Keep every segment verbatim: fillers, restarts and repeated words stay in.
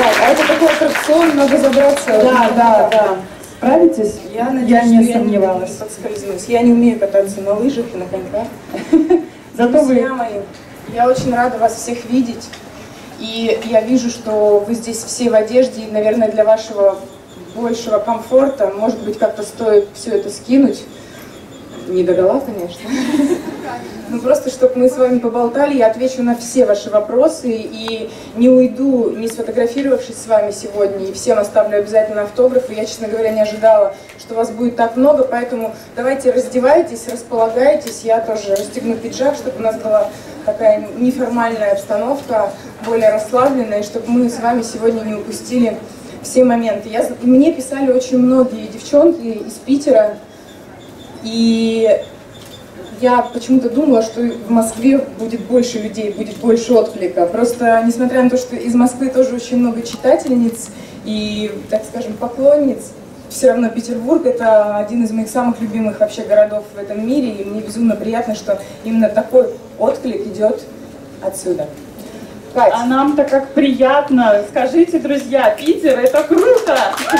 А это такой аттракцион, надо забраться. Да, да, да. Справитесь? Я надеюсь, я не что сомневалась. Я не подскользнусь. Я не умею кататься на лыжах и на коньках. Зато вы... мои, я очень рада вас всех видеть. И я вижу, что вы здесь все в одежде, и, наверное, для вашего большего комфорта, может быть, как-то стоит все это скинуть. Не догола, конечно. Ну, просто, чтобы мы с вами поболтали, я отвечу на все ваши вопросы и не уйду, не сфотографировавшись с вами сегодня, и всем оставлю обязательно автографы. Я, честно говоря, не ожидала, что вас будет так много, поэтому давайте раздевайтесь, располагайтесь. Я тоже расстегну пиджак, чтобы у нас была такая неформальная обстановка, более расслабленная, чтобы мы с вами сегодня не упустили все моменты. Я, мне писали очень многие девчонки из Питера, и я почему-то думала, что в Москве будет больше людей, будет больше отклика. Просто, несмотря на то, что из Москвы тоже очень много читательниц и, так скажем, поклонниц, все равно Петербург — это один из моих самых любимых вообще городов в этом мире, и мне безумно приятно, что именно такой отклик идет отсюда. Кать. А нам-то как приятно. Скажите, друзья, Питер — это круто!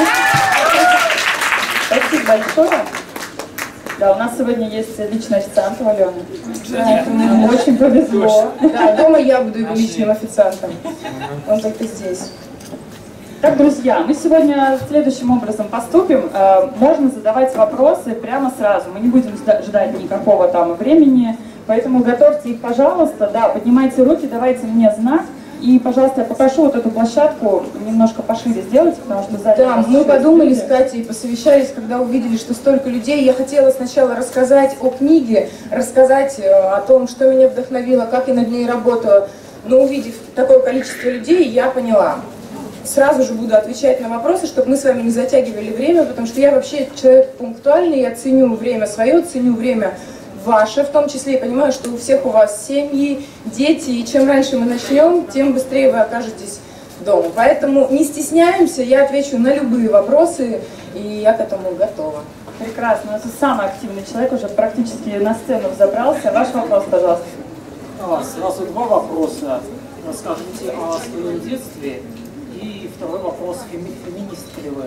Спасибо большое. Да, у нас сегодня есть личный официант у Алены. Нам очень повезло. Да, дома я буду его личным официантом. Он только здесь. Так, друзья, мы сегодня следующим образом поступим. Можно задавать вопросы прямо сразу. Мы не будем ждать никакого там времени. Поэтому готовьте их, пожалуйста. Да, поднимайте руки, давайте мне знак. И, пожалуйста, я попрошу вот эту площадку немножко пошире сделать, потому что сзади... Да, мы подумали с Катей, посовещались, когда увидели, что столько людей. Я хотела сначала рассказать о книге, рассказать о том, что меня вдохновило, как я над ней работала. Но увидев такое количество людей, я поняла. Сразу же буду отвечать на вопросы, чтобы мы с вами не затягивали время, потому что я вообще человек пунктуальный, я ценю время свое, ценю время ваше, в том числе, и понимаю, что у всех у вас семьи, дети, и чем раньше мы начнем, тем быстрее вы окажетесь дома. Поэтому не стесняемся, я отвечу на любые вопросы, и я к этому готова. Прекрасно, это самый активный человек, уже практически на сцену взобрался. Ваш вопрос, пожалуйста. А, сразу два вопроса. Расскажите о своем детстве. И второй вопрос, феми феминистка ли вы?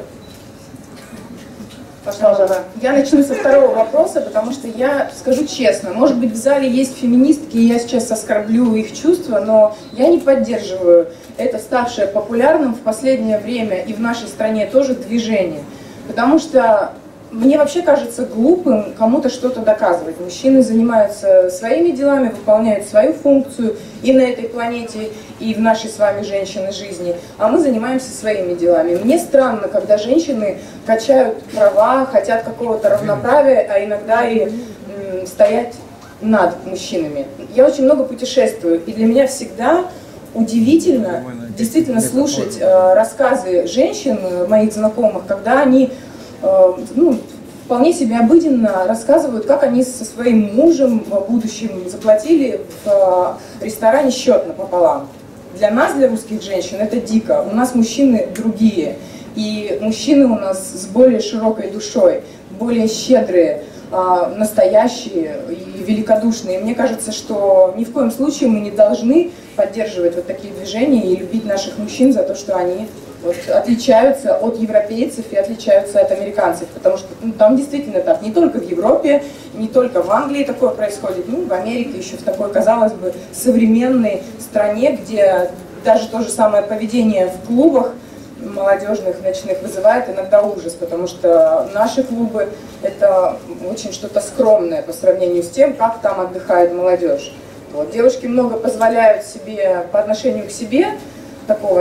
Пожалуйста. Я начну со второго вопроса, потому что я скажу честно, может быть, в зале есть феминистки, и я сейчас оскорблю их чувства, но я не поддерживаю это ставшее популярным в последнее время и в нашей стране тоже движение. Потому что мне вообще кажется глупым кому-то что-то доказывать. Мужчины занимаются своими делами, выполняют свою функцию и на этой планете, и в нашей с вами женщины жизни, а мы занимаемся своими делами. Мне странно, когда женщины качают права, хотят какого-то равноправия, а иногда и м, стоять над мужчинами. Я очень много путешествую, и для меня всегда удивительно действительно слушать э, рассказы женщин, моих знакомых, когда они ну, вполне себе обыденно рассказывают, как они со своим мужем будущим заплатили в ресторане счет напополам. Для нас, для русских женщин, это дико. У нас мужчины другие. И мужчины у нас с более широкой душой, более щедрые, настоящие и великодушные. Мне кажется, что ни в коем случае мы не должны поддерживать вот такие движения и любить наших мужчин за то, что они вот отличаются от европейцев и отличаются от американцев, потому что ну, там действительно так, не только в Европе, не только в Англии такое происходит, ну, в Америке еще в такой, казалось бы, современной стране, где даже то же самое поведение в клубах молодежных, ночных вызывает иногда ужас, потому что наши клубы — это очень что-то скромное по сравнению с тем, как там отдыхает молодежь. Вот. Девушки много позволяют себе по отношению к себе, такого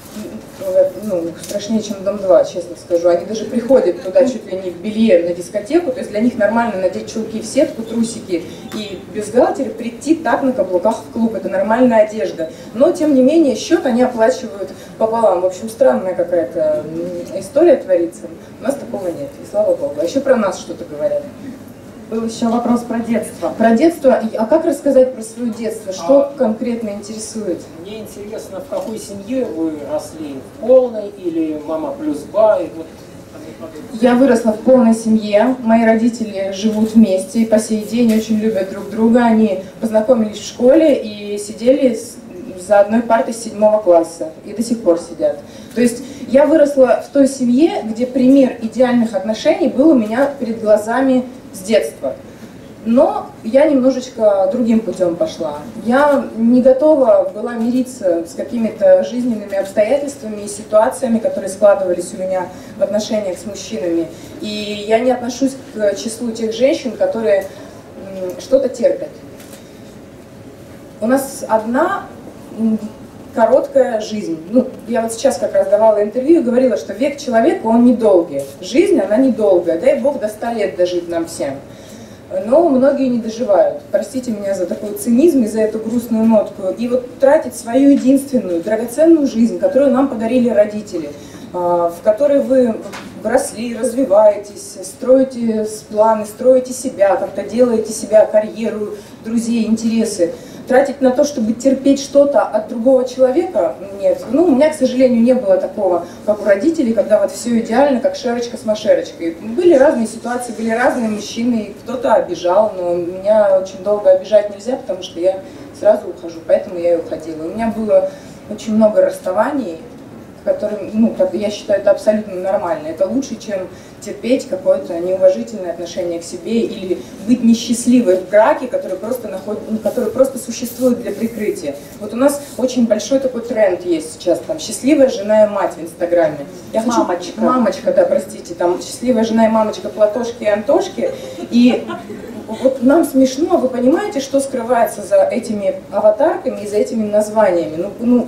ну, страшнее, чем дом два, честно скажу. Они даже приходят туда чуть ли не в белье на дискотеку, то есть для них нормально надеть чулки в сетку, трусики и бюстгальтер, прийти так на каблуках в клуб, это нормальная одежда. Но, тем не менее, счет они оплачивают пополам. В общем, странная какая-то история творится. У нас такого нет, и слава богу. А еще про нас что-то говорят. Был еще вопрос про детство. Про детство. А как рассказать про свое детство? Что а, конкретно интересует? Мне интересно, в какой семье вы росли? В полной или мама плюс ба? И вот... Я выросла в полной семье. Мои родители живут вместе и по сей день очень любят друг друга. Они познакомились в школе и сидели с, за одной партой с седьмого класса и до сих пор сидят. То есть я выросла в той семье, где пример идеальных отношений был у меня перед глазами с детства. Но я немножечко другим путем пошла. Я не готова была мириться с какими-то жизненными обстоятельствами и ситуациями, которые складывались у меня в отношениях с мужчинами. И я не отношусь к числу тех женщин, которые что-то терпят. У нас одна короткая жизнь. Ну, я вот сейчас как раз давала интервью и говорила, что век человека, он недолгий. Жизнь, она недолгая. Дай Бог до ста лет дожить нам всем. Но многие не доживают. Простите меня за такой цинизм и за эту грустную нотку. И вот тратить свою единственную, драгоценную жизнь, которую нам подарили родители, в которой вы росли, развиваетесь, строите планы, строите себя, как-то делаете себя, карьеру, друзей, интересы. Тратить на то, чтобы терпеть что-то от другого человека, нет. Ну, у меня, к сожалению, не было такого, как у родителей, когда вот все идеально, как шерочка с машерочкой. Были разные ситуации, были разные мужчины, кто-то обижал, но меня очень долго обижать нельзя, потому что я сразу ухожу, поэтому я и уходила. У меня было очень много расставаний, которым, ну, я считаю, это абсолютно нормально. Это лучше, чем терпеть какое-то неуважительное отношение к себе или быть несчастливой в браке, который просто, наход... который просто существует для прикрытия. Вот у нас очень большой такой тренд есть сейчас, там, счастливая жена и мать в Инстаграме. Я хочу... Мамочка. Мамочка, да, простите, там, счастливая жена и мамочка, Платошки и Антошки. И вот нам смешно, вы понимаете, что скрывается за этими аватарками и за этими названиями? Ну, ну,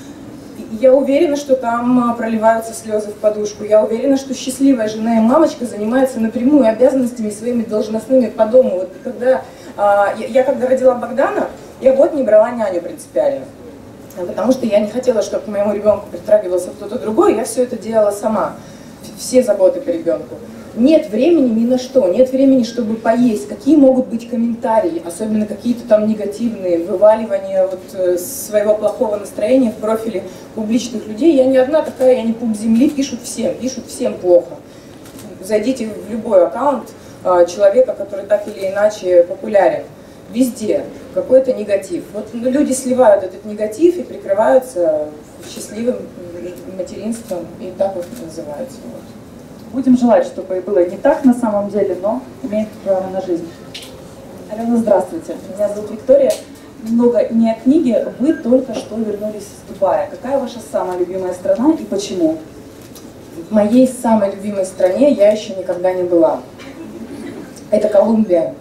я уверена, что там проливаются слезы в подушку. Я уверена, что счастливая жена и мамочка занимается напрямую обязанностями своими должностными по дому. Вот когда, а, я, я когда родила Богдана, я год не брала няню принципиально. Потому что я не хотела, чтобы к моему ребенку притрагивался кто-то другой. Я все это делала сама. Все заботы по ребенку. Нет времени ни на что, нет времени, чтобы поесть. Какие могут быть комментарии, особенно какие-то там негативные, вываливания вот своего плохого настроения в профиле публичных людей. Я не одна такая, я не пуп земли, пишут всем, пишут всем плохо. Зайдите в любой аккаунт человека, который так или иначе популярен. Везде какой-то негатив. Вот люди сливают этот негатив и прикрываются счастливым материнством, и так вот называются. Будем желать, чтобы было не так на самом деле, но имеет право на жизнь. Алена, здравствуйте. Меня зовут Виктория. Немного не о книге. Вы только что вернулись из Дубая. Какая ваша самая любимая страна и почему? В моей самой любимой стране я еще никогда не была. Это Колумбия.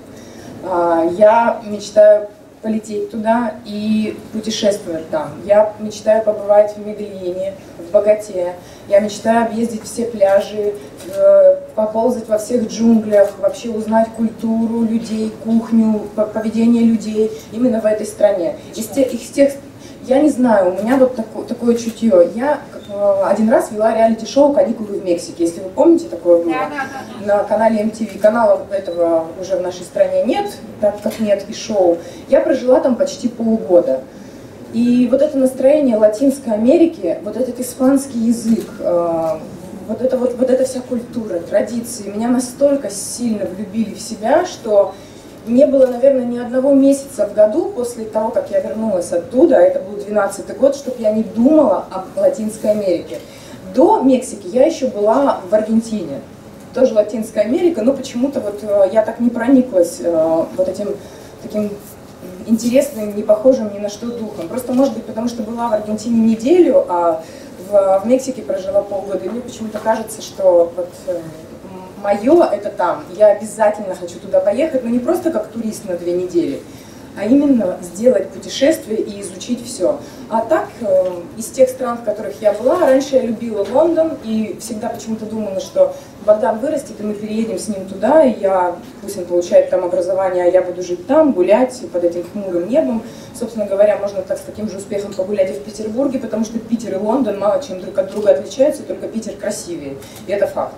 Я мечтаю полететь туда и путешествовать там. Я мечтаю побывать в Медельине, в Боготе. Я мечтаю объездить все пляжи, поползать во всех джунглях, вообще узнать культуру людей, кухню, поведение людей именно в этой стране. Из тех, из тех, я не знаю, у меня вот такое, такое чутье. Я один раз вела реалити-шоу «Каникулы в Мексике». Если вы помните, такое было на канале эм ти ви. Канала этого уже в нашей стране нет, так как нет и шоу. Я прожила там почти полгода. И вот это настроение Латинской Америки, вот этот испанский язык, вот, это вот, вот эта вся культура, традиции, меня настолько сильно влюбили в себя, что не было, наверное, ни одного месяца в году после того, как я вернулась оттуда, а это был двенадцатый год, чтобы я не думала об Латинской Америке. До Мексики я еще была в Аргентине, тоже Латинская Америка, но почему-то вот я так не прониклась вот этим таким интересным, не похожим ни на что духом. Просто, может быть, потому что была в Аргентине неделю, а в, в Мексике прожила полгода, и мне почему-то кажется, что вот мое это там, я обязательно хочу туда поехать, но не просто как турист на две недели, а именно сделать путешествие и изучить все. А так, э, из тех стран, в которых я была, раньше я любила Лондон и всегда почему-то думала, что Богдан вырастет, и мы переедем с ним туда, и я, пусть он получает там образование, а я буду жить там, гулять под этим хмурым небом. Собственно говоря, можно так с таким же успехом погулять и в Петербурге, потому что Питер и Лондон мало чем друг от друга отличаются, только Питер красивее, и это факт.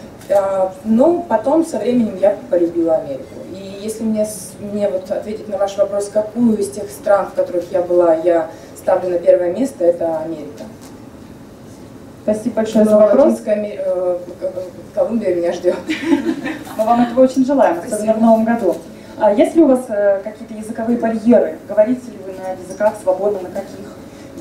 Но потом со временем я полюбила Америку. И если мне, мне вот ответить на ваш вопрос, какую из тех стран, в которых я была, я ставлю на первое место, это Америка. Спасибо большое за вопрос. Амер... Колумбия меня ждет. Мы вам этого очень желаем, особенно в новом году. А есть ли у вас какие-то языковые барьеры? Говорите ли вы на языках свободно, на каких?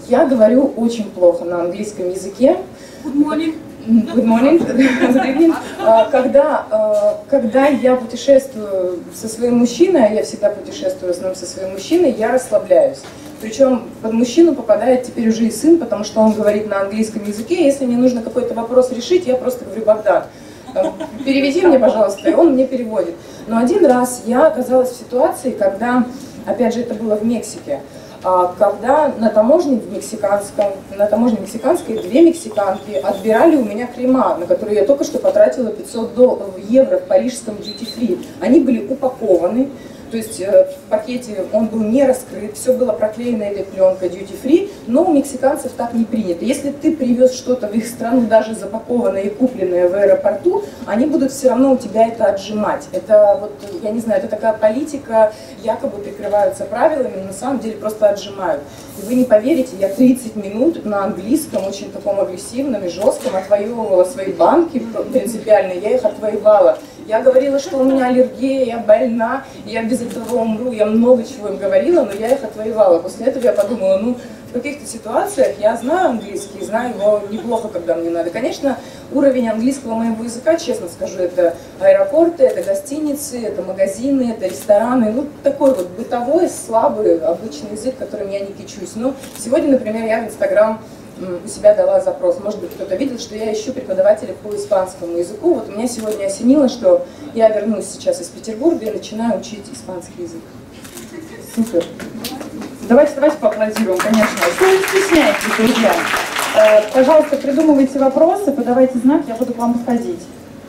Я говорю очень плохо на английском языке. Good morning. Good morning. Good evening. Когда, когда я путешествую со своим мужчиной, а я всегда путешествую в основном со своим мужчиной, я расслабляюсь. Причем под мужчину попадает теперь уже и сын, потому что он говорит на английском языке. Если мне нужно какой-то вопрос решить, я просто говорю: Богдан, переведи мне, пожалуйста, и он мне переводит. Но один раз я оказалась в ситуации, когда, опять же, это было в Мексике, когда на таможне в мексиканском, на таможне мексиканской две мексиканки отбирали у меня крема, на которые я только что потратила пятьсот евро в парижском duty-free. Они были упакованы, то есть в пакете он был не раскрыт, все было проклеено этой пленкой duty-free, но у мексиканцев так не принято. Если ты привез что-то в их страну, даже запакованное и купленное в аэропорту, они будут все равно у тебя это отжимать. Это, вот, я не знаю, это такая политика, якобы прикрываются правилами, но на самом деле просто отжимают. И вы не поверите, я тридцать минут на английском, очень таком агрессивном и жестком, отвоевывала свои банки принципиально, я их отвоевала. Я говорила, что у меня аллергия, я больна, я без этого умру, я много чего им говорила, но я их отвоевала. После этого я подумала, ну, в каких-то ситуациях я знаю английский, знаю его неплохо, когда мне надо. Конечно, уровень английского моего языка, честно скажу, это аэропорты, это гостиницы, это магазины, это рестораны, ну, такой вот бытовой, слабый, обычный язык, которым я не кичусь. Но сегодня, например, я в Инстаграм у себя дала запрос. Может быть, кто-то видел, что я ищу преподавателя по испанскому языку. Вот у меня сегодня осенило, что я вернусь сейчас из Петербурга и начинаю учить испанский язык. Супер. Давайте, давайте поаплодируем, конечно. Что вы стесняетесь, друзья? Э, пожалуйста, придумывайте вопросы, подавайте знак, я буду к вам подходить.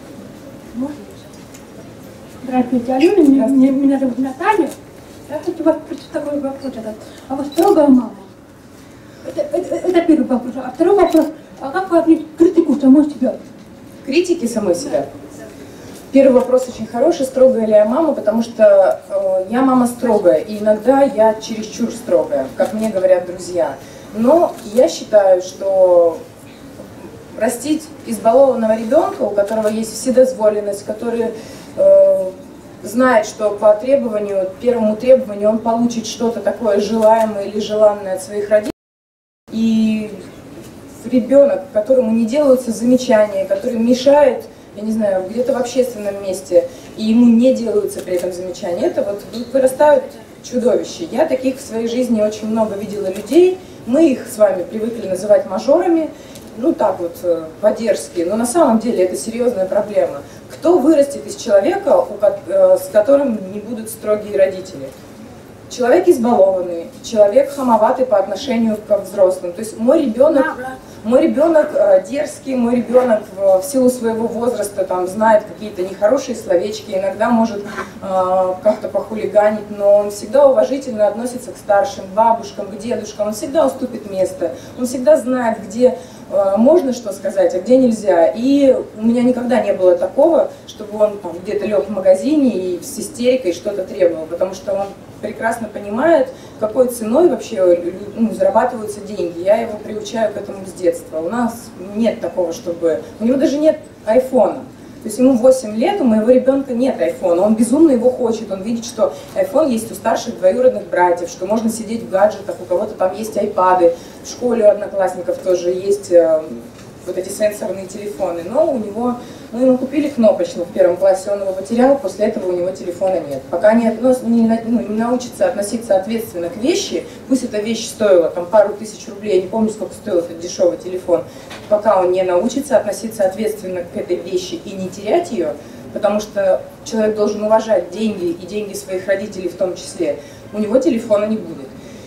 Здравствуйте, Алена, меня, меня, меня зовут Наталья. Я хочу вас такой вопрос задать. А вы строгая мама? Это, это, это первый вопрос. А второй вопрос. А как вы отнесетесь к критику самой себя? Критики самой себя? Первый вопрос очень хороший. Строгая ли я мама? Потому что э, я мама строгая, и иногда я чересчур строгая, как мне говорят друзья. Но я считаю, что растить избалованного ребенка, у которого есть вседозволенность, который э, знает, что по требованию, первому требованию он получит что-то такое желаемое или желанное от своих родителей, и ребенок, которому не делаются замечания, который мешает, я не знаю, где-то в общественном месте, и ему не делаются при этом замечания, это вот вырастают чудовища. Я таких в своей жизни очень много видела людей, мы их с вами привыкли называть мажорами, ну так вот, по-дерзки, но на самом деле это серьезная проблема. Кто вырастет из человека, с которым не будут строгие родители? Человек избалованный, человек хамоватый по отношению к взрослым. То есть мой ребенок, мой ребенок дерзкий, мой ребенок в силу своего возраста там знает какие-то нехорошие словечки, иногда может э, как-то похулиганить, но он всегда уважительно относится к старшим, бабушкам, к дедушкам, он всегда уступит место, он всегда знает, где э, можно что сказать, а где нельзя. И у меня никогда не было такого, чтобы он там где-то лег в магазине и с истерикой что-то требовал, потому что он прекрасно понимает, какой ценой вообще ну, зарабатываются деньги. Я его приучаю к этому с детства. У нас нет такого, чтобы... У него даже нет айфона. То есть ему восемь лет, у моего ребенка нет айфона. Он безумно его хочет. Он видит, что айфон есть у старших двоюродных братьев, что можно сидеть в гаджетах, у кого-то там есть айпады. В школе у одноклассников тоже есть э, вот эти сенсорные телефоны. Но у него... Мы ему купили кнопочный в первом классе, он его потерял, после этого у него телефона нет. Пока не, не, ну, не научится относиться ответственно к вещи, пусть эта вещь стоила там пару тысяч рублей, я не помню, сколько стоил этот дешевый телефон, пока он не научится относиться ответственно к этой вещи и не терять ее, потому что человек должен уважать деньги и деньги своих родителей в том числе, у него телефона не будет.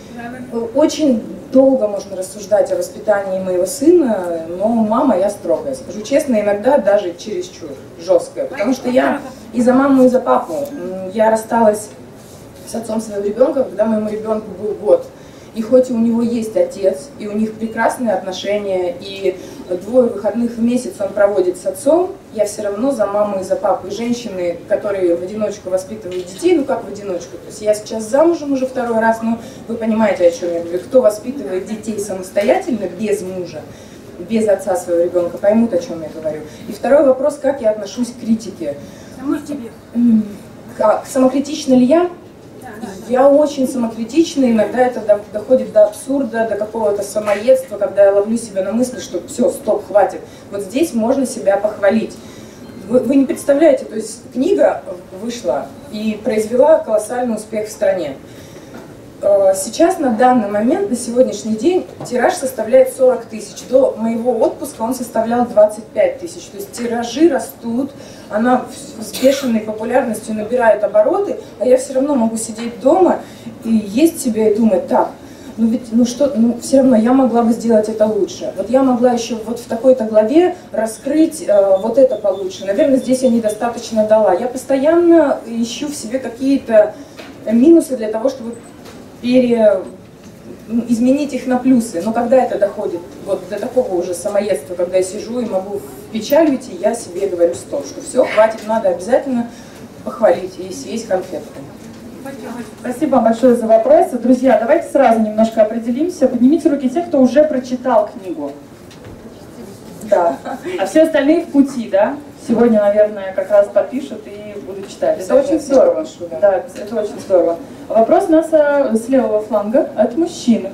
Очень долго можно рассуждать о воспитании моего сына, но мама я строгая. Скажу честно, иногда даже чересчур жесткая, потому что я и за маму, и за папу. Я рассталась с отцом своего ребенка, когда моему ребенку был год. И хоть у него есть отец, и у них прекрасные отношения, и двое выходных в месяц он проводит с отцом, я все равно за маму и за папу. И женщины, которые в одиночку воспитывают детей, ну как в одиночку, то есть я сейчас замужем уже второй раз, но вы понимаете, о чем я говорю. Кто воспитывает детей самостоятельно, без мужа, без отца своего ребенка, поймут, о чем я говорю. И второй вопрос, как я отношусь к критике. Самой себе. Как? Самокритична ли я? Я очень самокритична, иногда это доходит до абсурда, до какого-то самоедства, когда я ловлю себя на мысли, что все, стоп, хватит. Вот здесь можно себя похвалить. Вы, вы не представляете, то есть книга вышла и произвела колоссальный успех в стране. Сейчас, на данный момент, на сегодняшний день, тираж составляет сорок тысяч. До моего отпуска он составлял двадцать пять тысяч. То есть тиражи растут, она с бешеной популярностью набирает обороты, а я все равно могу сидеть дома и есть себя и думать, так, ну ведь, ну что, ну все равно я могла бы сделать это лучше. Вот я могла еще вот в такой-то главе раскрыть э, вот это получше. Наверное, здесь я недостаточно дала. Я постоянно ищу в себе какие-то минусы для того, чтобы пере... изменить их на плюсы. Но когда это доходит вот до такого уже самоедства, когда я сижу и могу в печаль уйти, я себе говорю стоп, что все, хватит, надо обязательно похвалить и съесть конфетку. Спасибо большое за вопросы. Друзья, давайте сразу немножко определимся. Поднимите руки те, кто уже прочитал книгу. Да. А все остальные в пути, да? Сегодня, наверное, как раз подпишут и будут читать. Это очень здорово. Да, это очень здорово. Вопрос у нас с левого фланга от мужчины.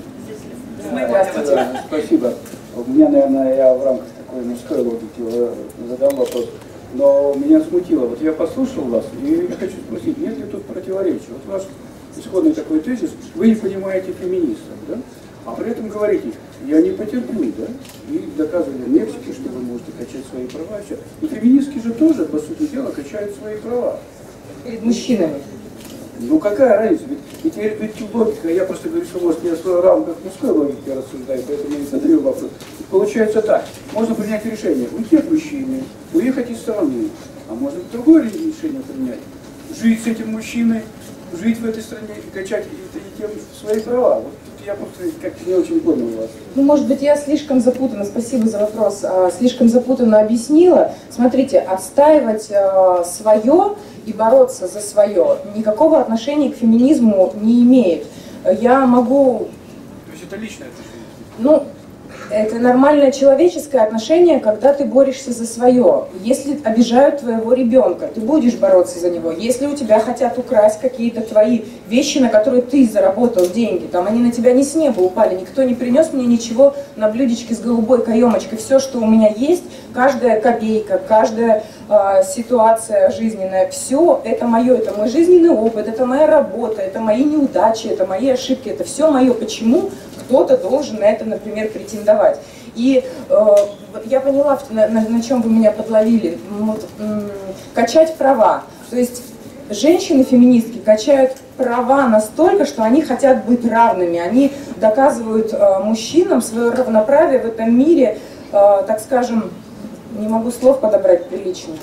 Здравствуйте. Спасибо. У меня, наверное, я в рамках такой мужской логики задам вопрос. Но меня смутило. Вот я послушал вас, и я хочу спросить, нет ли тут противоречия? Вот ваш исходный такой тезис, вы не понимаете феминистов, да? А при этом говорите, я не потерплю, да? И доказывали Мексике, что вы можете качать свои права. И феминистки же тоже, по сути дела, качают свои права. Перед мужчинами. Ну какая разница? Ведь, ведь, ведь, ведь логика, я просто говорю, что может я в рамках мужской логики рассуждаю, поэтому я задаю вопрос. И получается так, можно принять решение, уйти от мужчины, уехать из страны, а можно другое решение принять. Жить с этим мужчиной, жить в этой стране и качать и, и тем свои права. Вот тут я просто как-то не очень понял вас. Ну, может быть, я слишком запутанно, спасибо за вопрос, слишком запутанно объяснила. Смотрите, отстаивать свое и бороться за свое никакого отношения к феминизму не имеет. Я могу... То есть это личное отношение? Ну, это нормальное человеческое отношение, когда ты борешься за свое. Если обижают твоего ребенка, ты будешь бороться за него. Если у тебя хотят украсть какие-то твои вещи, на которые ты заработал деньги, там они на тебя не с неба упали, никто не принес мне ничего на блюдечке с голубой каемочкой. Все, что у меня есть, каждая копейка, каждая э, ситуация жизненная, все это мое, это мой жизненный опыт, это моя работа, это мои неудачи, это мои ошибки, это все мое. Почему кто-то должен на это, например, претендовать? И э, я поняла, на, на, на чем вы меня подловили. Вот, м, качать права. То есть женщины-феминистки качают права настолько, что они хотят быть равными. Они доказывают э, мужчинам свое равноправие в этом мире, э, так скажем, не могу слов подобрать прилично.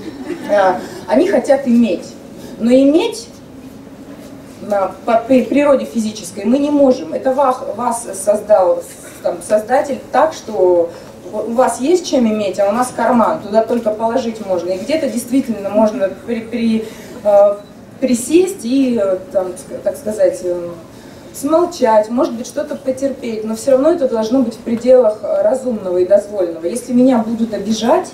Э, они хотят иметь. Но иметь на, по природе физической мы не можем. Это вас, вас создал там, создатель так, что у вас есть чем иметь, а у нас карман, туда только положить можно. И где-то действительно можно при, при, э, присесть и, там, так сказать, э, смолчать, может быть, что-то потерпеть, но все равно это должно быть в пределах разумного и дозволенного. Если меня будут обижать,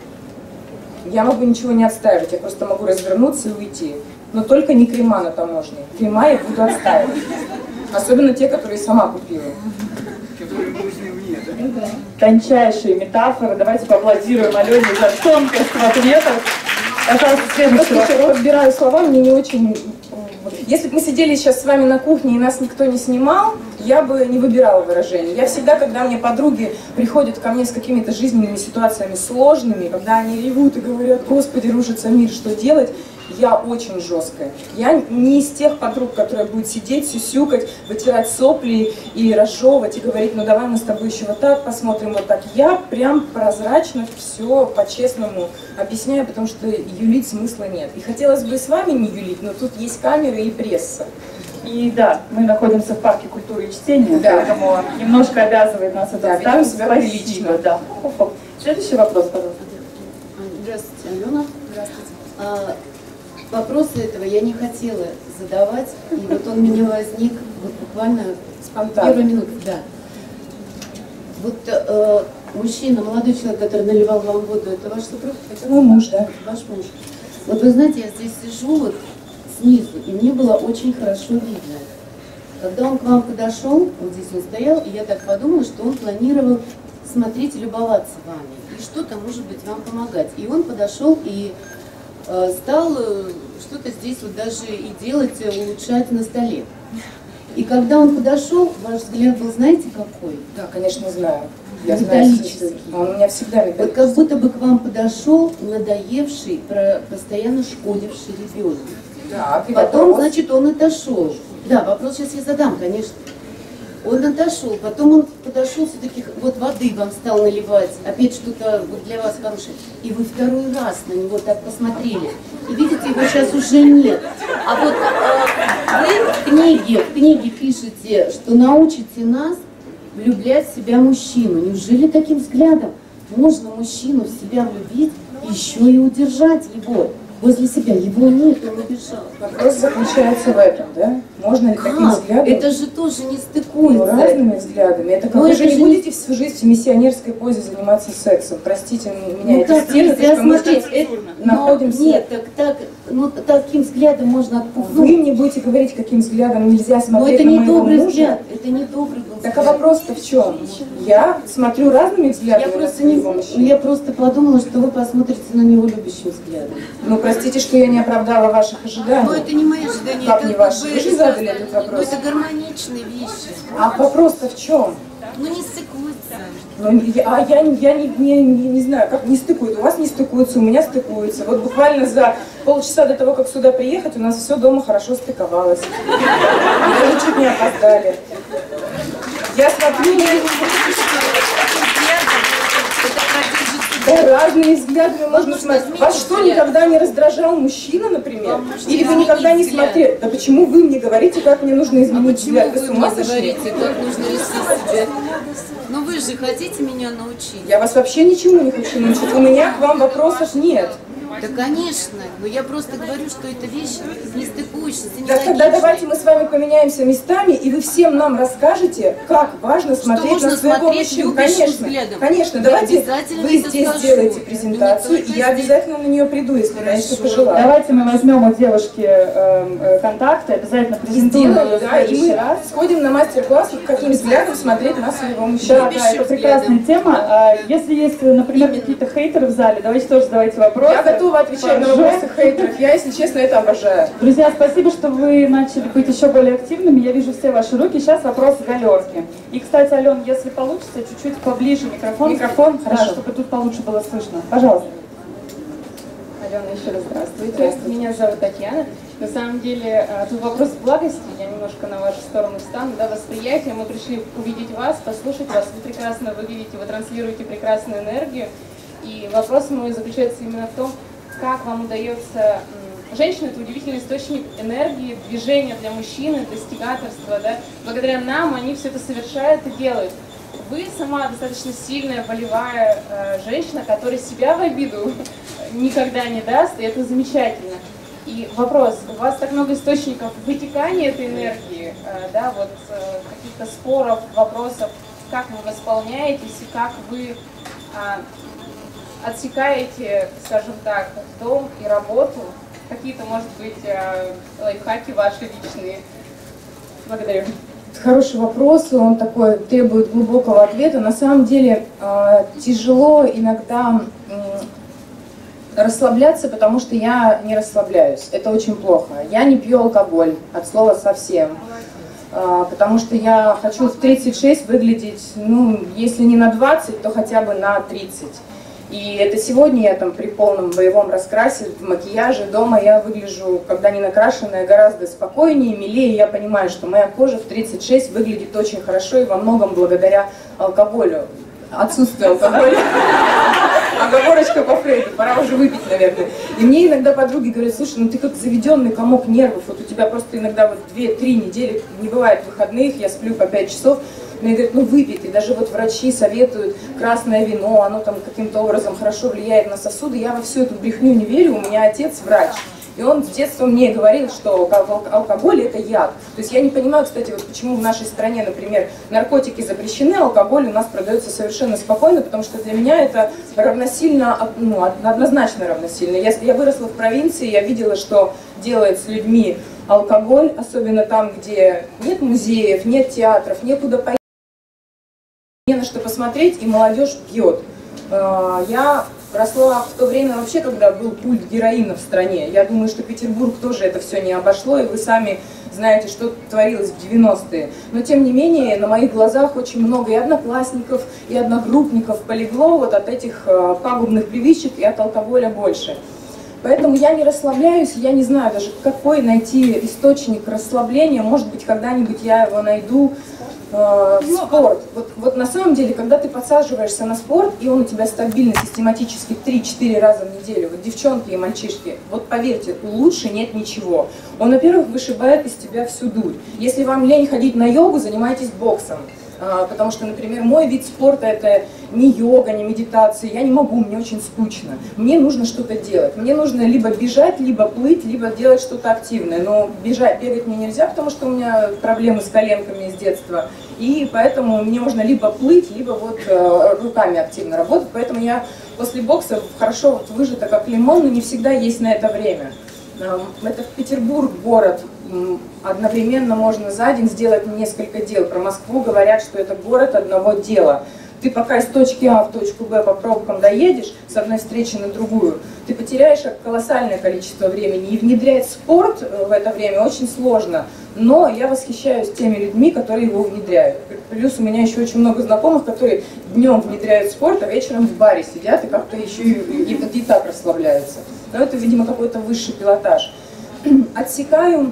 я могу ничего не отстаивать, я просто могу развернуться и уйти. Но только не крема на таможне. Крема я буду отстаивать. Особенно те, которые сама купила. Которые нужны мне, да? Тончайшие метафоры. Давайте поаплодируем Алене за тонкость в ответах. Пожалуйста, следующий вопрос. Я подбираю слова, мне не очень... Если бы мы сидели сейчас с вами на кухне и нас никто не снимал, я бы не выбирала выражений. Я всегда, когда мне подруги приходят ко мне с какими-то жизненными ситуациями сложными, когда они ревут и говорят, Господи, рушится мир, что делать, я очень жесткая. Я не из тех подруг, которые будут сидеть, сюсюкать, вытирать сопли и разжевывать, и говорить, ну давай мы с тобой еще вот так посмотрим, вот так. Я прям прозрачно все по-честному объясняю, потому что юлить смысла нет. И хотелось бы с вами не юлить, но тут есть камеры и пресса. И да, мы находимся в парке культуры и чтения, да. Поэтому немножко обязывает нас это да, ставить. себя прилично. Да. Следующий вопрос, пожалуйста. Здравствуйте, Алена. Здравствуйте. А, вопросы этого я не хотела задавать, и вот он у меня возник вот буквально спонтанно. Первую минуту, да. Вот э, мужчина, молодой человек, который наливал вам воду, это ваш супруг? Мой муж, да. Ваш муж. Вот вы знаете, я здесь сижу, вот снизу, и мне было очень хорошо видно. Когда он к вам подошел, вот здесь он стоял, и я так подумала, что он планировал смотреть и любоваться вами, и что-то, может быть, вам помогать. И он подошел и э, стал э, что-то здесь вот даже и делать, э, улучшать на столе. И когда он подошел, ваш взгляд был, знаете, какой? Да, конечно, знаю. Я знаю, Металлический. он у меня всегда Вот как будто бы к вам подошел надоевший, про- постоянно шкодивший ребенок. Так, и Потом, вопрос? значит, он отошел. Да, вопрос сейчас я задам, конечно. Он отошел, потом он подошел, все-таки вот воды вам стал наливать, опять что-то вот для вас хорошее. И вы второй раз на него так посмотрели. И видите, его сейчас уже нет. А вот э, вы в книге, в книге пишете, что научите нас влюблять в себя мужчину. Неужели таким взглядом можно мужчину в себя влюбить и еще и удержать его возле себя? Его нет, он убежал. Вопрос заключается в этом, да? Можно ли таким Как? взглядом? Это же тоже не Ну, стыкуется. разными взглядами. Это как Ну, вы это же не же не- будете всю жизнь в миссионерской позе заниматься сексом. Простите меня, Ну это как стиль, нельзя что мы смотреть? Это- находимся. но Нет, так, так, ну таким взглядом можно Вы отпугнуть. мне будете говорить, каким взглядом нельзя Но смотреть это на не моего добрый мужа. взгляд. Это не добрый был Так взгляд. а вопрос-то в чем? Я смотрю разными взглядами Я на просто, не, своего ну, мужчину. я просто подумала, что вы посмотрите на него любящим взглядом. Ну, простите, что я не оправдала ваших ожиданий. Но это не мои ожидания. Как это не как ваши? бы Вы же это- задали этот ну, вопрос. это гармоничные вещи. А вопрос-то в чем? Ну не стыкуются. Ну, я, а я, не- я не, не, не, не знаю, как не стыкует. У вас не стыкуется, у меня стыкуется. Вот буквально за полчаса до того, как сюда приехать, у нас все дома хорошо стыковалось. Мы даже чуть не опоздали. Я смотрю, да, разными взглядами можно смотреть. Вас что, никогда не раздражал мужчина, например? Или вы никогда не смотрели? Да почему вы мне говорите, как мне нужно изменить взгляд? Вы с ума сошли? как нужно вести себя? Но вы же хотите меня научить? Я вас вообще ничему не хочу научить. У меня к вам вопросов нет. Да, конечно, но я просто говорю, что это вещи не стыкующиеся, не Так тогда давайте мы с вами поменяемся местами, и вы всем нам расскажете, как важно смотреть нужно на своего смотреть мужчину. любящим Конечно, взглядом. конечно. Я Давайте обязательно вы это здесь скажу. сделаете Ну, презентацию, не и я только обязательно на нее приду, если я еще Хорошо. пожелаю. Давайте мы возьмем у девушки э, э, контакты, обязательно презентуем Сделаем, ее в да, и следующий мы раз. сходим на мастер-класс, каким взглядом смотреть на своего мужчину. Да, да, это прекрасная тема. А если есть, например, какие-то хейтеры в зале, давайте тоже задавайте вопросы. Я готова отвечать на Поржем. вопросы хейтеров. Я, если честно, это обожаю. Друзья, спасибо, что вы начали быть еще более активными. Я вижу все ваши руки. Сейчас вопрос галерки. И, кстати, Ален, если получится, чуть-чуть поближе микрофон. Микрофон, да, хорошо. чтобы тут получше было слышно. Пожалуйста. Алена, еще раз здравствуйте. Меня зовут Татьяна. На самом деле, а, тут вопрос благости. Я немножко на вашу сторону встану. Да, восприятие. Мы пришли увидеть вас, послушать вас. Вы прекрасно выглядите, вы транслируете прекрасную энергию. И вопрос мой заключается именно в том, как вам удается... Женщина – это удивительный источник энергии, движения для мужчины, достигаторства. Да? Благодаря нам они все это совершают и делают. Вы сама достаточно сильная, волевая э, женщина, которая себя в обиду никогда не даст, и это замечательно. И вопрос, у вас так много источников вытекания этой энергии, э, да, вот э, каких-то споров, вопросов, как вы восполняетесь и как вы э, отсекаете, скажем так, дом и работу, какие-то, может быть, э, лайфхаки ваши личные. Благодарю. Хороший вопрос, он такой требует глубокого ответа. На самом деле э, тяжело иногда э, расслабляться, потому что я не расслабляюсь. Это очень плохо. Я не пью алкоголь, от слова совсем. Э, потому что я хочу в тридцать шесть выглядеть, ну, если не на двадцать, то хотя бы на тридцать. И это сегодня я там при полном боевом раскрасе, в макияже, дома я выгляжу, когда не накрашенная, гораздо спокойнее, милее. Я понимаю, что моя кожа в тридцать шесть выглядит очень хорошо и во многом благодаря алкоголю. Отсутствие алкоголя. Оговорочка по Фрейду, пора уже выпить, наверное. И мне иногда подруги говорят: слушай, ну ты как заведенный комок нервов, вот у тебя просто иногда вот две-три недели не бывает выходных, я сплю по пять часов. Мне говорят, ну выпей ты, даже вот врачи советуют красное вино, оно там каким-то образом хорошо влияет на сосуды. Я во всю эту брехню не верю, у меня отец врач. И он с детства мне говорил, что алкоголь это яд. То есть я не понимаю, кстати, вот почему в нашей стране, например, наркотики запрещены, а алкоголь у нас продается совершенно спокойно, потому что для меня это равносильно, ну, однозначно равносильно. Я, я выросла в провинции, я видела, что делает с людьми алкоголь, особенно там, где нет музеев, нет театров, некуда поехать, не на что посмотреть, и молодежь пьет. Я росла в то время вообще, когда был культ героина в стране. Я думаю, что Петербург тоже это все не обошло, и вы сами знаете, что творилось в девяностые. Но тем не менее, на моих глазах очень много и одноклассников, и одногруппников полегло вот от этих пагубных привычек и от алкоголя больше. Поэтому я не расслабляюсь, я не знаю даже, какой найти источник расслабления. Может быть, когда-нибудь я его найду. Э, спорт. Вот, вот на самом деле, когда ты подсаживаешься на спорт, и он у тебя стабильно, систематически три-четыре раза в неделю, вот девчонки и мальчишки, вот поверьте, лучше нет ничего. Он, во-первых, вышибает из тебя всю дурь. Если вам лень ходить на йогу, занимайтесь боксом. Потому что, например, мой вид спорта это не йога, не медитация, я не могу, мне очень скучно. Мне нужно что-то делать. Мне нужно либо бежать, либо плыть, либо делать что-то активное. Но бежать, бегать мне нельзя, потому что у меня проблемы с коленками с детства. И поэтому мне нужно либо плыть, либо вот руками активно работать. Поэтому я после бокса хорошо вот выжата как лимон, но не всегда есть на это время. Это Петербург, город. Одновременно можно за день сделать несколько дел. Про Москву говорят, что это город одного дела. Ты пока из точки А в точку Б по пробкам доедешь, с одной встречи на другую, ты потеряешь колоссальное количество времени. И внедрять спорт в это время очень сложно. Но я восхищаюсь теми людьми, которые его внедряют. Плюс у меня еще очень много знакомых, которые днем внедряют спорт, а вечером в баре сидят и как-то еще и, и, и так расслабляются. Но это, видимо, какой-то высший пилотаж. Отсекаю,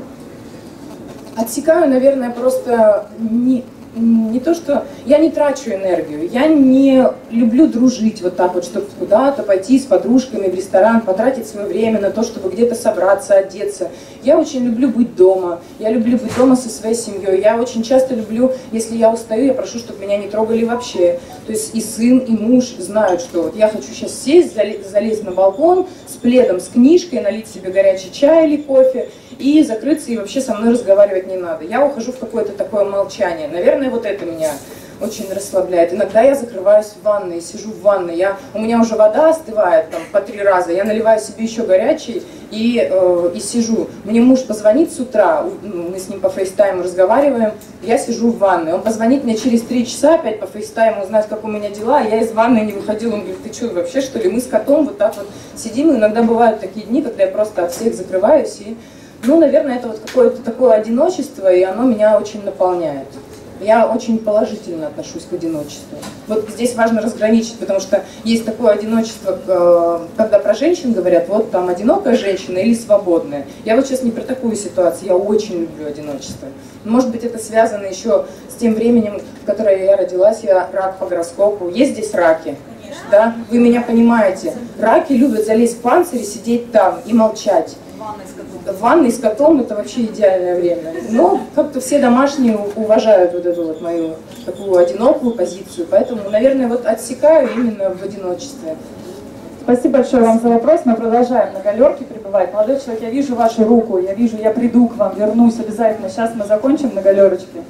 отсекаю, наверное, просто не, не то, что я не трачу энергию, я не люблю дружить вот так вот, чтобы куда-то пойти с подружками в ресторан, потратить свое время на то, чтобы где-то собраться, одеться. Я очень люблю быть дома, я люблю быть дома со своей семьей, я очень часто люблю, если я устаю, я прошу, чтобы меня не трогали вообще. То есть и сын, и муж знают, что вот я хочу сейчас сесть, залезть на балкон с пледом, с книжкой, налить себе горячий чай или кофе и закрыться, и вообще со мной разговаривать не надо. Я ухожу в какое-то такое молчание. Наверное, вот это меня очень расслабляет. Иногда я закрываюсь в ванной, сижу в ванной, я, у меня уже вода остывает там, по три раза, я наливаю себе еще горячий и, э, и сижу. Мне муж позвонит с утра, мы с ним по фейстайму разговариваем, я сижу в ванной. Он позвонит мне через три часа опять по фейстайму, узнать, как у меня дела, я из ванной не выходила. Он говорит, ты что, вообще что ли? Мы с котом вот так вот сидим, и иногда бывают такие дни, когда я просто от всех закрываюсь. И, ну, наверное, это вот какое-то такое одиночество, и оно меня очень наполняет. Я очень положительно отношусь к одиночеству. Вот здесь важно разграничить, потому что есть такое одиночество, когда про женщин говорят, вот там одинокая женщина или свободная. Я вот сейчас не про такую ситуацию, я очень люблю одиночество. Может быть, это связано еще с тем временем, в которое я родилась, я рак по гороскопу. Есть здесь раки? Да? Вы меня понимаете. Раки любят залезть в панцирь и сидеть там и молчать. В ванной с котом это вообще идеальное время. Но как-то все домашние уважают вот эту вот мою такую одинокую позицию. Поэтому, наверное, вот отсекаю именно в одиночестве. Спасибо большое вам за вопрос. Мы продолжаем на галерке пребывать. Молодой человек, я вижу вашу руку, я вижу, я приду к вам, вернусь обязательно. Сейчас мы закончим на галерочке.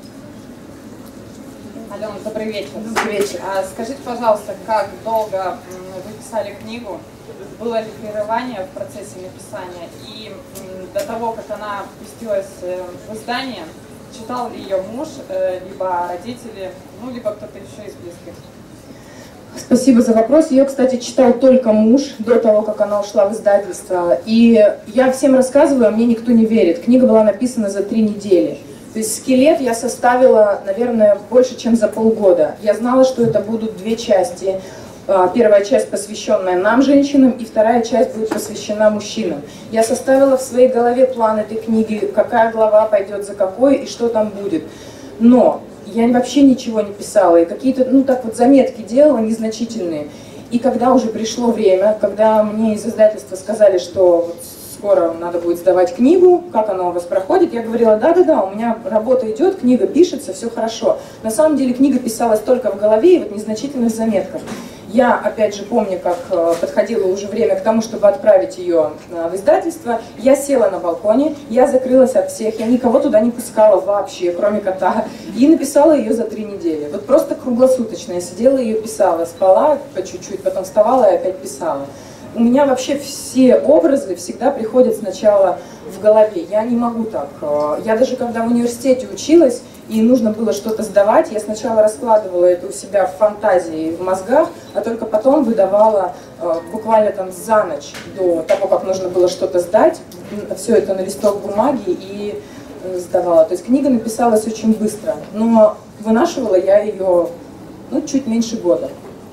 Алена, добрый вечер. Добрый вечер. А, скажите, пожалуйста, как долго вы писали книгу? Было ли прерывание в процессе написания? И до того, как она пустилась в издание, читал ли ее муж, либо родители, ну, либо кто-то еще из близких? Спасибо за вопрос. Ее, кстати, читал только муж до того, как она ушла в издательство. И я всем рассказываю, а мне никто не верит. Книга была написана за три недели. То есть скелет я составила, наверное, больше, чем за полгода. Я знала, что это будут две части. Первая часть, посвященная нам, женщинам, и вторая часть будет посвящена мужчинам. Я составила в своей голове план этой книги, какая глава пойдет за какой и что там будет. Но я вообще ничего не писала, и какие-то, ну так вот, заметки делала незначительные. И когда уже пришло время, когда мне из издательства сказали, что вот скоро надо будет сдавать книгу, как она у вас проходит, я говорила, да-да-да, у меня работа идет, книга пишется, все хорошо. На самом деле книга писалась только в голове и вот в незначительных заметках. Я, опять же, помню, как подходило уже время к тому, чтобы отправить ее в издательство. Я села на балконе, я закрылась от всех, я никого туда не пускала вообще, кроме кота, и написала ее за три недели. Вот просто круглосуточно я сидела и ее писала, спала по чуть-чуть, потом вставала и опять писала. У меня вообще все образы всегда приходят сначала в голове. Я не могу так. Я даже когда в университете училась, и нужно было что-то сдавать, я сначала раскладывала это у себя в фантазии, в мозгах, а только потом выдавала э, буквально там за ночь до того, как нужно было что-то сдать, все это на листок бумаги и э, сдавала. То есть книга написалась очень быстро, но вынашивала я ее ну, чуть меньше года.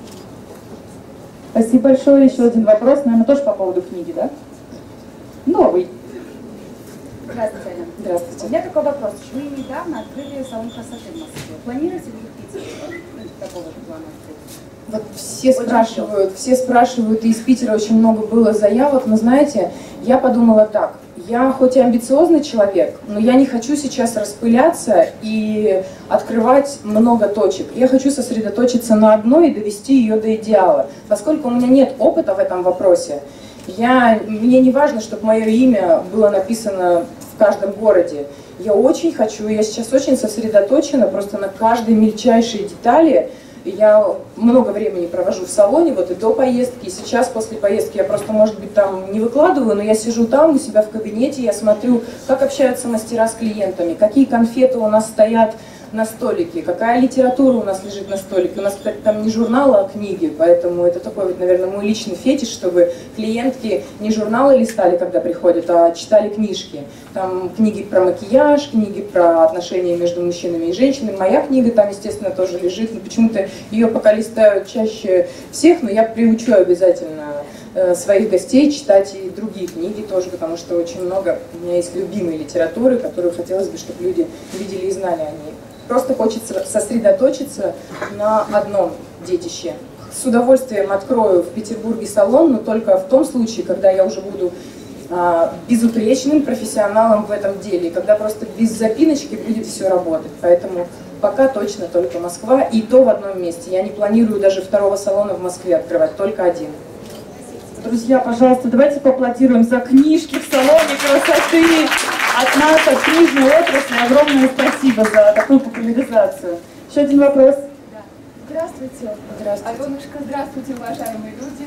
Спасибо большое. Еще один вопрос, наверное, тоже по поводу книги, да? Новый. Здравствуйте, Аня. Здравствуйте. У меня такой вопрос. Вы недавно открыли салон красоты в Москве. Планируете ли в Питере такого плана открыть? Вот все спрашивают, все спрашивают, и из Питера очень много было заявок, но знаете, я подумала так, я хоть и амбициозный человек, но я не хочу сейчас распыляться и открывать много точек. Я хочу сосредоточиться на одной и довести ее до идеала. Поскольку у меня нет опыта в этом вопросе, я, мне не важно, чтобы мое имя было написано в каждом городе. Я очень хочу, я сейчас очень сосредоточена просто на каждой мельчайшей детали. Я много времени провожу в салоне, вот и до поездки, и сейчас после поездки я просто, может быть, там не выкладываю, но я сижу там у себя в кабинете, я смотрю, как общаются мастера с клиентами, какие конфеты у нас стоят на столике, какая литература у нас лежит на столике. У нас, кстати, там не журналы, а книги, поэтому это такой, вот, наверное, мой личный фетиш, чтобы клиентки не журналы листали, когда приходят, а читали книжки. Там книги про макияж, книги про отношения между мужчинами и женщинами. Моя книга там, естественно, тоже лежит, но почему-то ее пока листают чаще всех, но я приучу обязательно своих гостей читать и другие книги тоже, потому что очень много у меня есть любимой литературы, которую хотелось бы, чтобы люди видели и знали о ней. Просто хочется сосредоточиться на одном детище. С удовольствием открою в Петербурге салон, но только в том случае, когда я уже буду а, безупречным профессионалом в этом деле, и когда просто без запиночки будет все работать. Поэтому пока точно только Москва, и то в одном месте. Я не планирую даже второго салона в Москве открывать, только один. Друзья, пожалуйста, давайте поаплодируем за книжки в салоне красоты. От нас, от книжной отрасли, огромное спасибо за такую популяризацию. Еще один вопрос. Да. Здравствуйте. Здравствуйте. Аленушка, здравствуйте, уважаемые люди.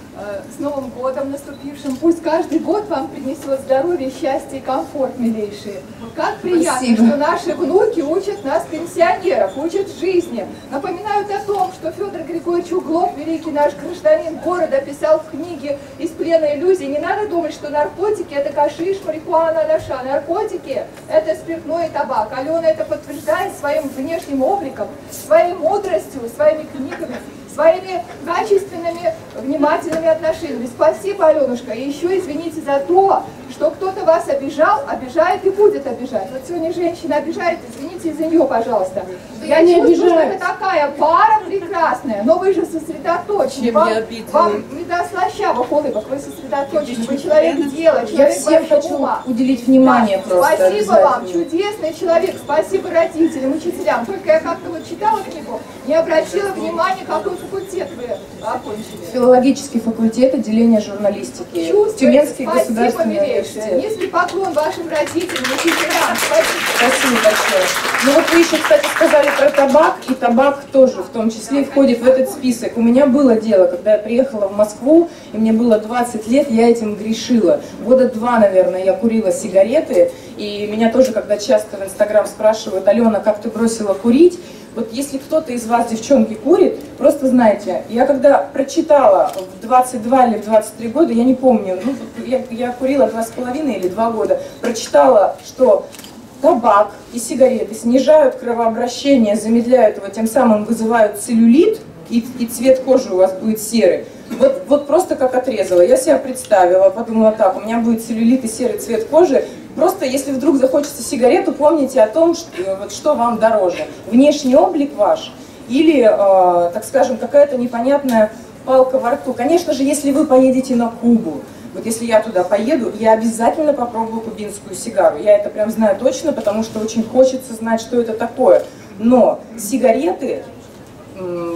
С Новым годом наступившим. Пусть каждый год вам принесет здоровье, счастье и комфорт, милейшие. Как приятно, Спасибо. Что наши внуки учат нас, пенсионеров, учат жизни. Напоминают о том, что Федор Григорьевич Углов, великий наш гражданин города, писал в книге «Из плена иллюзий». Не надо думать, что наркотики – это гашиш, марихуана, анаша. Наркотики – это спиртной и табак. Алена это подтверждает своим внешним обликом, своей мудростью, своими книгами, своими качественными, внимательными отношениями. Спасибо, Аленушка. И еще извините за то, что кто-то вас обижал, обижает и будет обижать. Вот сегодня женщина обижает, извините за нее, пожалуйста. Я, Я не чувствую, обижаю. Что это такая пара прекрасная, но вы же сосредоточены. Вам, вам не до слащавых улыбок, вы сосредоточены, вы человек дела, человек Я всем хочу ума. Уделить внимание да. просто. Спасибо вам, чудесный человек, спасибо родителям, учителям. Только я как-то вот читала книгу, не обратила внимания, какой факультет вы окончили. Филологический факультет, отделение журналистики. Тюменский государственный университет. Низкий поклон вашим родителям, учителям. Спасибо. Спасибо большое. Ну вот вы еще, кстати, сказали про табак, и табак тоже в том числе входит в этот список. У меня было дело, когда я приехала в Москву, и мне было двадцать лет, я этим грешила. Года два, наверное, я курила сигареты, и меня тоже, когда часто в Инстаграм спрашивают: Алена, как ты бросила курить? Вот если кто-то из вас, девчонки, курит, просто знайте, я когда прочитала в двадцать два или в двадцать три года, я не помню, ну, я, я курила два с половиной или два года, прочитала, что табак и сигареты снижают кровообращение, замедляют его, тем самым вызывают целлюлит, и, и цвет кожи у вас будет серый. Вот, вот просто как отрезала. Я себя представила, подумала так, у меня будет целлюлит и серый цвет кожи. Просто если вдруг захочется сигарету, помните о том, что, вот, что вам дороже. Внешний облик ваш или, э, так скажем, какая-то непонятная палка во рту. Конечно же, если вы поедете на Кубу, вот если я туда поеду, я обязательно попробую кубинскую сигару. Я это прям знаю точно, потому что очень хочется знать, что это такое. Но сигареты... М-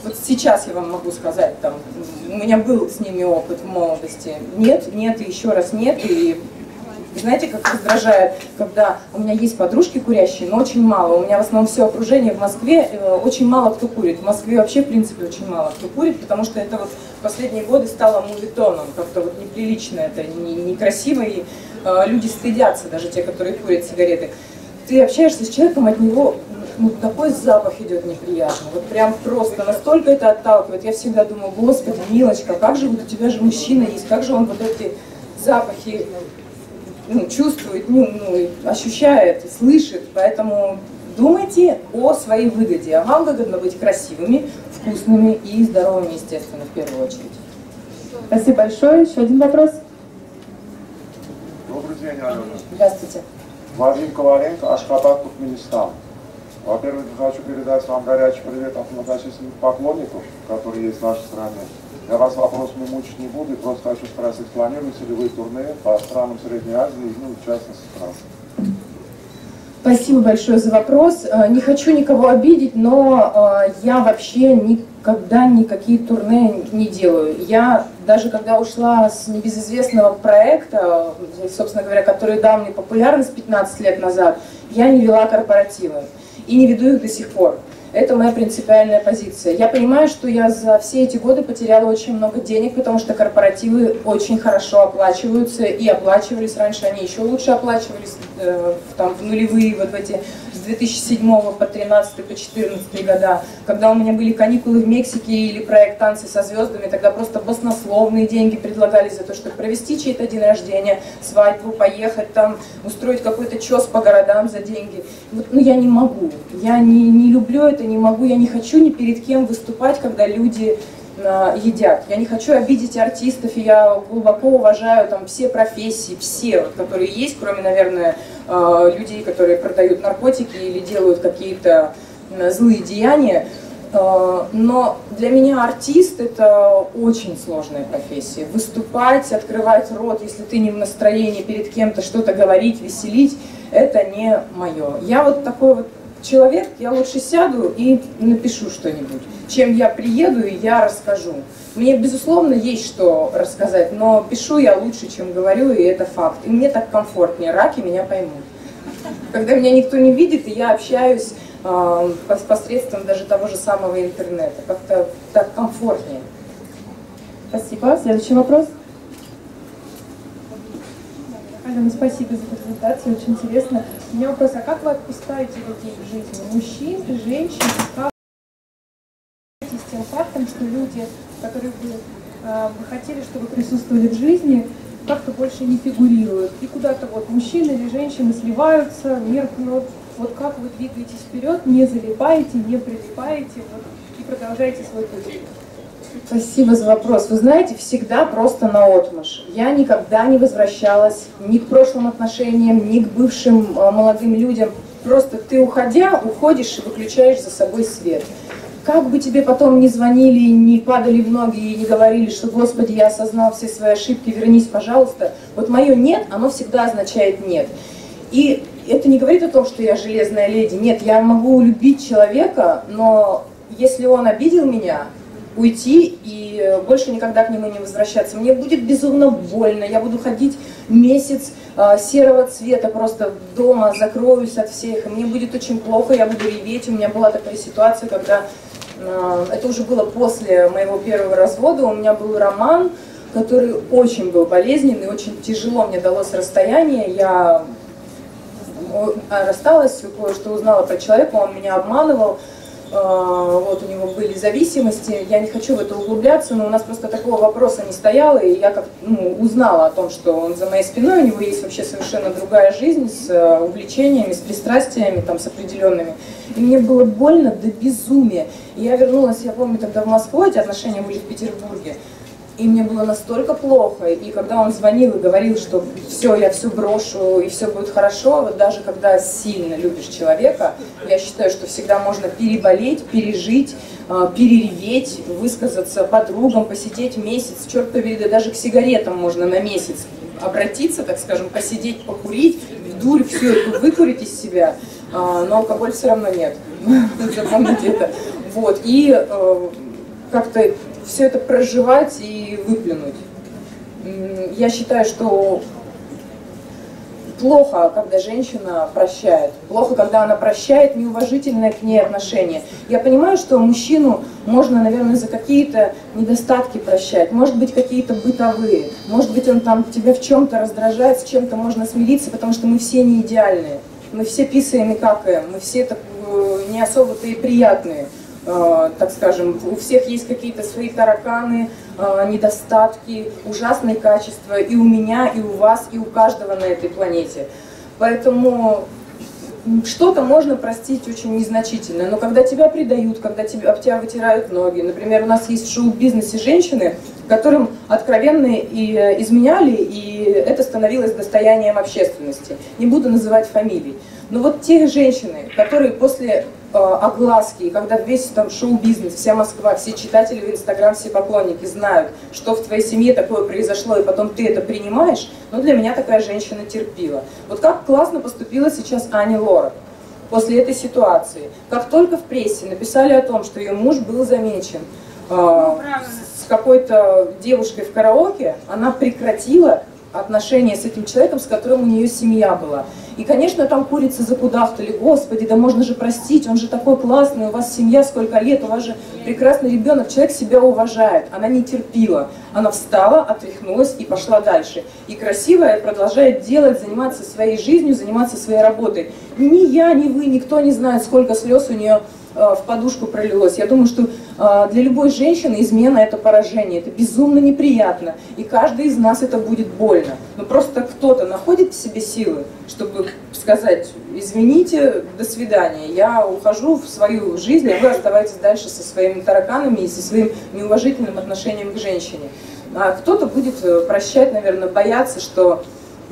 вот сейчас я вам могу сказать, там, у меня был с ними опыт в молодости. Нет, нет, и еще раз нет. И знаете, как раздражает, когда у меня есть подружки курящие, но очень мало. У меня в основном все окружение в Москве, очень мало кто курит. В Москве вообще, в принципе, очень мало кто курит, потому что это вот в последние годы стало мувитоном. Как-то вот неприлично это, некрасиво, и э, люди стыдятся, даже те, которые курят сигареты. Ты общаешься с человеком, от него ну, такой запах идет неприятный, вот прям просто, настолько это отталкивает. Я всегда думаю, господи, милочка, как же вот у тебя же мужчина есть, как же он вот эти запахи ну, чувствует, ну, ну, ощущает, слышит, поэтому думайте о своей выгоде, а вам выгодно быть красивыми, вкусными и здоровыми, естественно, в первую очередь. Спасибо большое. Еще один вопрос. Добрый день, Алена. Здравствуйте. Вадим Коваленко, Ашхабад, Туркменистан. Во-первых, хочу передать вам горячий привет от многочисленных поклонников, которые есть в нашей стране. Я вас вопросами мучить не буду, просто хочу спросить, планируете ли вы турне по странам Средней Азии, ну, в частности, Франции? Спасибо большое за вопрос. Не хочу никого обидеть, но я вообще никогда никакие турне не делаю. Я даже когда ушла с небезызвестного проекта, собственно говоря, который дал мне популярность пятнадцать лет назад, я не вела корпоративы и не веду их до сих пор. Это моя принципиальная позиция. Я понимаю, что я за все эти годы потеряла очень много денег, потому что корпоративы очень хорошо оплачиваются и оплачивались. Раньше они еще лучше оплачивались, э, там, в нулевые, вот в эти с две тысячи седьмого по тринадцатый, по четырнадцатый года. Когда у меня были каникулы в Мексике или проект «Танцы со звездами», тогда просто баснословные деньги предлагали за то, чтобы провести чей-то день рождения, свадьбу, поехать там, устроить какой-то чес по городам за деньги. Вот, ну, я не могу. Я не, не люблю это. Не могу, я не хочу ни перед кем выступать, когда люди э, едят. Я не хочу обидеть артистов, и я глубоко уважаю там все профессии, все, вот, которые есть, кроме, наверное, э, людей, которые продают наркотики или делают какие-то э, злые деяния. Э, но для меня артист — это очень сложная профессия. Выступать, открывать рот, если ты не в настроении перед кем-то что-то говорить, веселить, это не мое. Я вот такой вот человек, я лучше сяду и напишу что-нибудь, чем я приеду и я расскажу. Мне, безусловно, есть что рассказать, но пишу я лучше, чем говорю, и это факт. И мне так комфортнее, раки меня поймут. Когда меня никто не видит, и я общаюсь э, посредством даже того же самого интернета, как-то так комфортнее. Спасибо. Следующий вопрос. Алена, спасибо за презентацию, очень интересно. У меня вопрос, а как вы отпускаете людей в жизни? Мужчин, женщин? Как вы с тем фактом, что люди, которые вы, э, вы хотели, чтобы присутствовали в жизни, как-то больше не фигурируют? И куда-то вот мужчины или женщины сливаются, меркнут. Вот как вы двигаетесь вперед, не залипаете, не прилипаете вот, и продолжаете свой путь? Спасибо за вопрос. Вы знаете, всегда просто наотмашь. Я никогда не возвращалась ни к прошлым отношениям, ни к бывшим э, молодым людям. Просто ты, уходя, уходишь и выключаешь за собой свет. Как бы тебе потом не звонили, не падали в ноги и не говорили, что, Господи, я осознал все свои ошибки, вернись, пожалуйста. Вот мое «нет», оно всегда означает «нет». И это не говорит о том, что я железная леди. Нет, я могу любить человека, но если он обидел меня, уйти и больше никогда к нему не возвращаться. Мне будет безумно больно, я буду ходить месяц э, серого цвета, просто дома закроюсь от всех, и мне будет очень плохо, я буду реветь. У меня была такая ситуация, когда, э, это уже было после моего первого развода, у меня был роман, который очень был болезненный, очень тяжело мне далось расстояние, я рассталась, кое-что узнала про человека, он меня обманывал. Вот у него были зависимости, я не хочу в это углубляться, но у нас просто такого вопроса не стояло, и я как ну, узнала о том, что он за моей спиной, у него есть вообще совершенно другая жизнь с увлечениями, с пристрастиями, там, с определенными. И мне было больно до безумия. И я вернулась, я помню, тогда в Москву, эти отношения были в Петербурге, и мне было настолько плохо, и когда он звонил и говорил, что все, я все брошу, и все будет хорошо, вот даже когда сильно любишь человека, я считаю, что всегда можно переболеть, пережить, перереветь, высказаться подругам, посидеть месяц, черт побери, да даже к сигаретам можно на месяц обратиться, так скажем, посидеть, покурить, в дурь все это выкурить из себя, но алкоголь все равно нет, запомните это. Вот, и как-то все это проживать и выплюнуть. Я считаю, что плохо, когда женщина прощает. Плохо, когда она прощает неуважительное к ней отношение. Я понимаю, что мужчину можно, наверное, за какие-то недостатки прощать. Может быть, какие-то бытовые. Может быть, он там тебя в чем-то раздражает, с чем-то можно смириться, потому что мы все не идеальные. Мы все писаем и какаем. Мы все так, не особо-то и приятные. Так скажем, у всех есть какие-то свои тараканы, недостатки, ужасные качества и у меня, и у вас, и у каждого на этой планете. Поэтому что-то можно простить очень незначительно, но когда тебя предают, когда тебя, об тебя вытирают ноги, например, у нас есть в шоу-бизнесе женщины, которым откровенно и изменяли, и это становилось достоянием общественности. Не буду называть фамилий. Но вот те женщины, которые после э, огласки, когда весь там шоу-бизнес, вся Москва, все читатели в Инстаграм, все поклонники знают, что в твоей семье такое произошло, и потом ты это принимаешь, ну для меня такая женщина терпила. Вот как классно поступила сейчас Ани Лорак после этой ситуации. Как только в прессе написали о том, что ее муж был замечен э, с какой-то девушкой в караоке, она прекратила отношения с этим человеком, с которым у нее семья была. И, конечно, там курицы закудахтали: господи, да можно же простить, он же такой классный, у вас семья сколько лет, у вас же прекрасный ребенок. Человек себя уважает. Она не терпила. Она встала, отряхнулась и пошла дальше. И красивая продолжает делать, заниматься своей жизнью, заниматься своей работой. Ни я, ни вы, никто не знает, сколько слез у нее в подушку пролилось. Я думаю, что для любой женщины измена — это поражение, это безумно неприятно, и каждый из нас это будет больно. Но просто кто-то находит в себе силы, чтобы сказать: извините, до свидания, я ухожу в свою жизнь, а вы оставайтесь дальше со своими тараканами и со своим неуважительным отношением к женщине. А кто-то будет прощать, наверное, бояться, что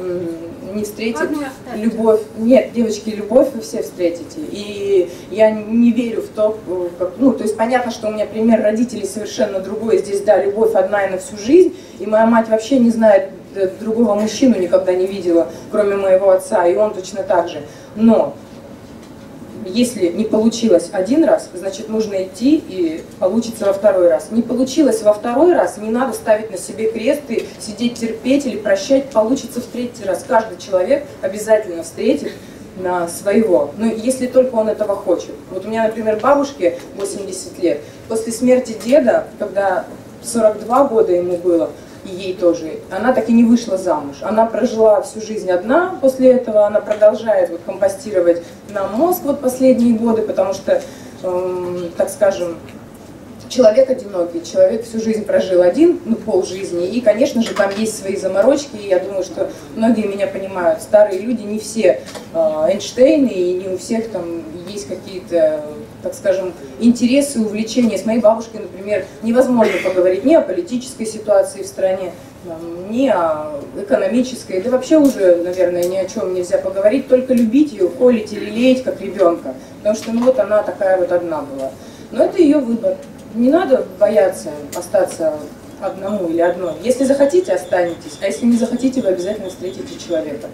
не встретит любовь. Нет, девочки, любовь вы все встретите. И я не верю в то, как, ну, то есть понятно, что у меня пример родителей совершенно другой. Здесь, да, любовь одна и на всю жизнь. И моя мать вообще не знает другого мужчину, никогда не видела, кроме моего отца, и он точно так же. Но если не получилось один раз, значит, нужно идти и получится во второй раз. Не получилось во второй раз, не надо ставить на себе крест и сидеть терпеть или прощать, получится в третий раз. Каждый человек обязательно встретит на своего, ну, если только он этого хочет. Вот у меня, например, бабушке восемьдесят лет, после смерти деда, когда сорок два года ему было, и ей тоже, она так и не вышла замуж. Она прожила всю жизнь одна после этого, она продолжает вот компостировать на мозг вот последние годы, потому что, эм, так скажем, человек одинокий, человек всю жизнь прожил один, ну, полжизни, и, конечно же, там есть свои заморочки, и я думаю, что многие меня понимают. Старые люди не все э, Эйнштейны, и не у всех там есть какие-то, так скажем, интересы, увлечения. С моей бабушкой, например, невозможно поговорить ни о политической ситуации в стране, ни о экономической, да вообще уже, наверное, ни о чем нельзя поговорить, только любить ее, холить или лелеять как ребенка, потому что, ну, вот она такая вот одна была. Но это ее выбор. Не надо бояться остаться одному или одной. Если захотите, останетесь, а если не захотите, вы обязательно встретите человека.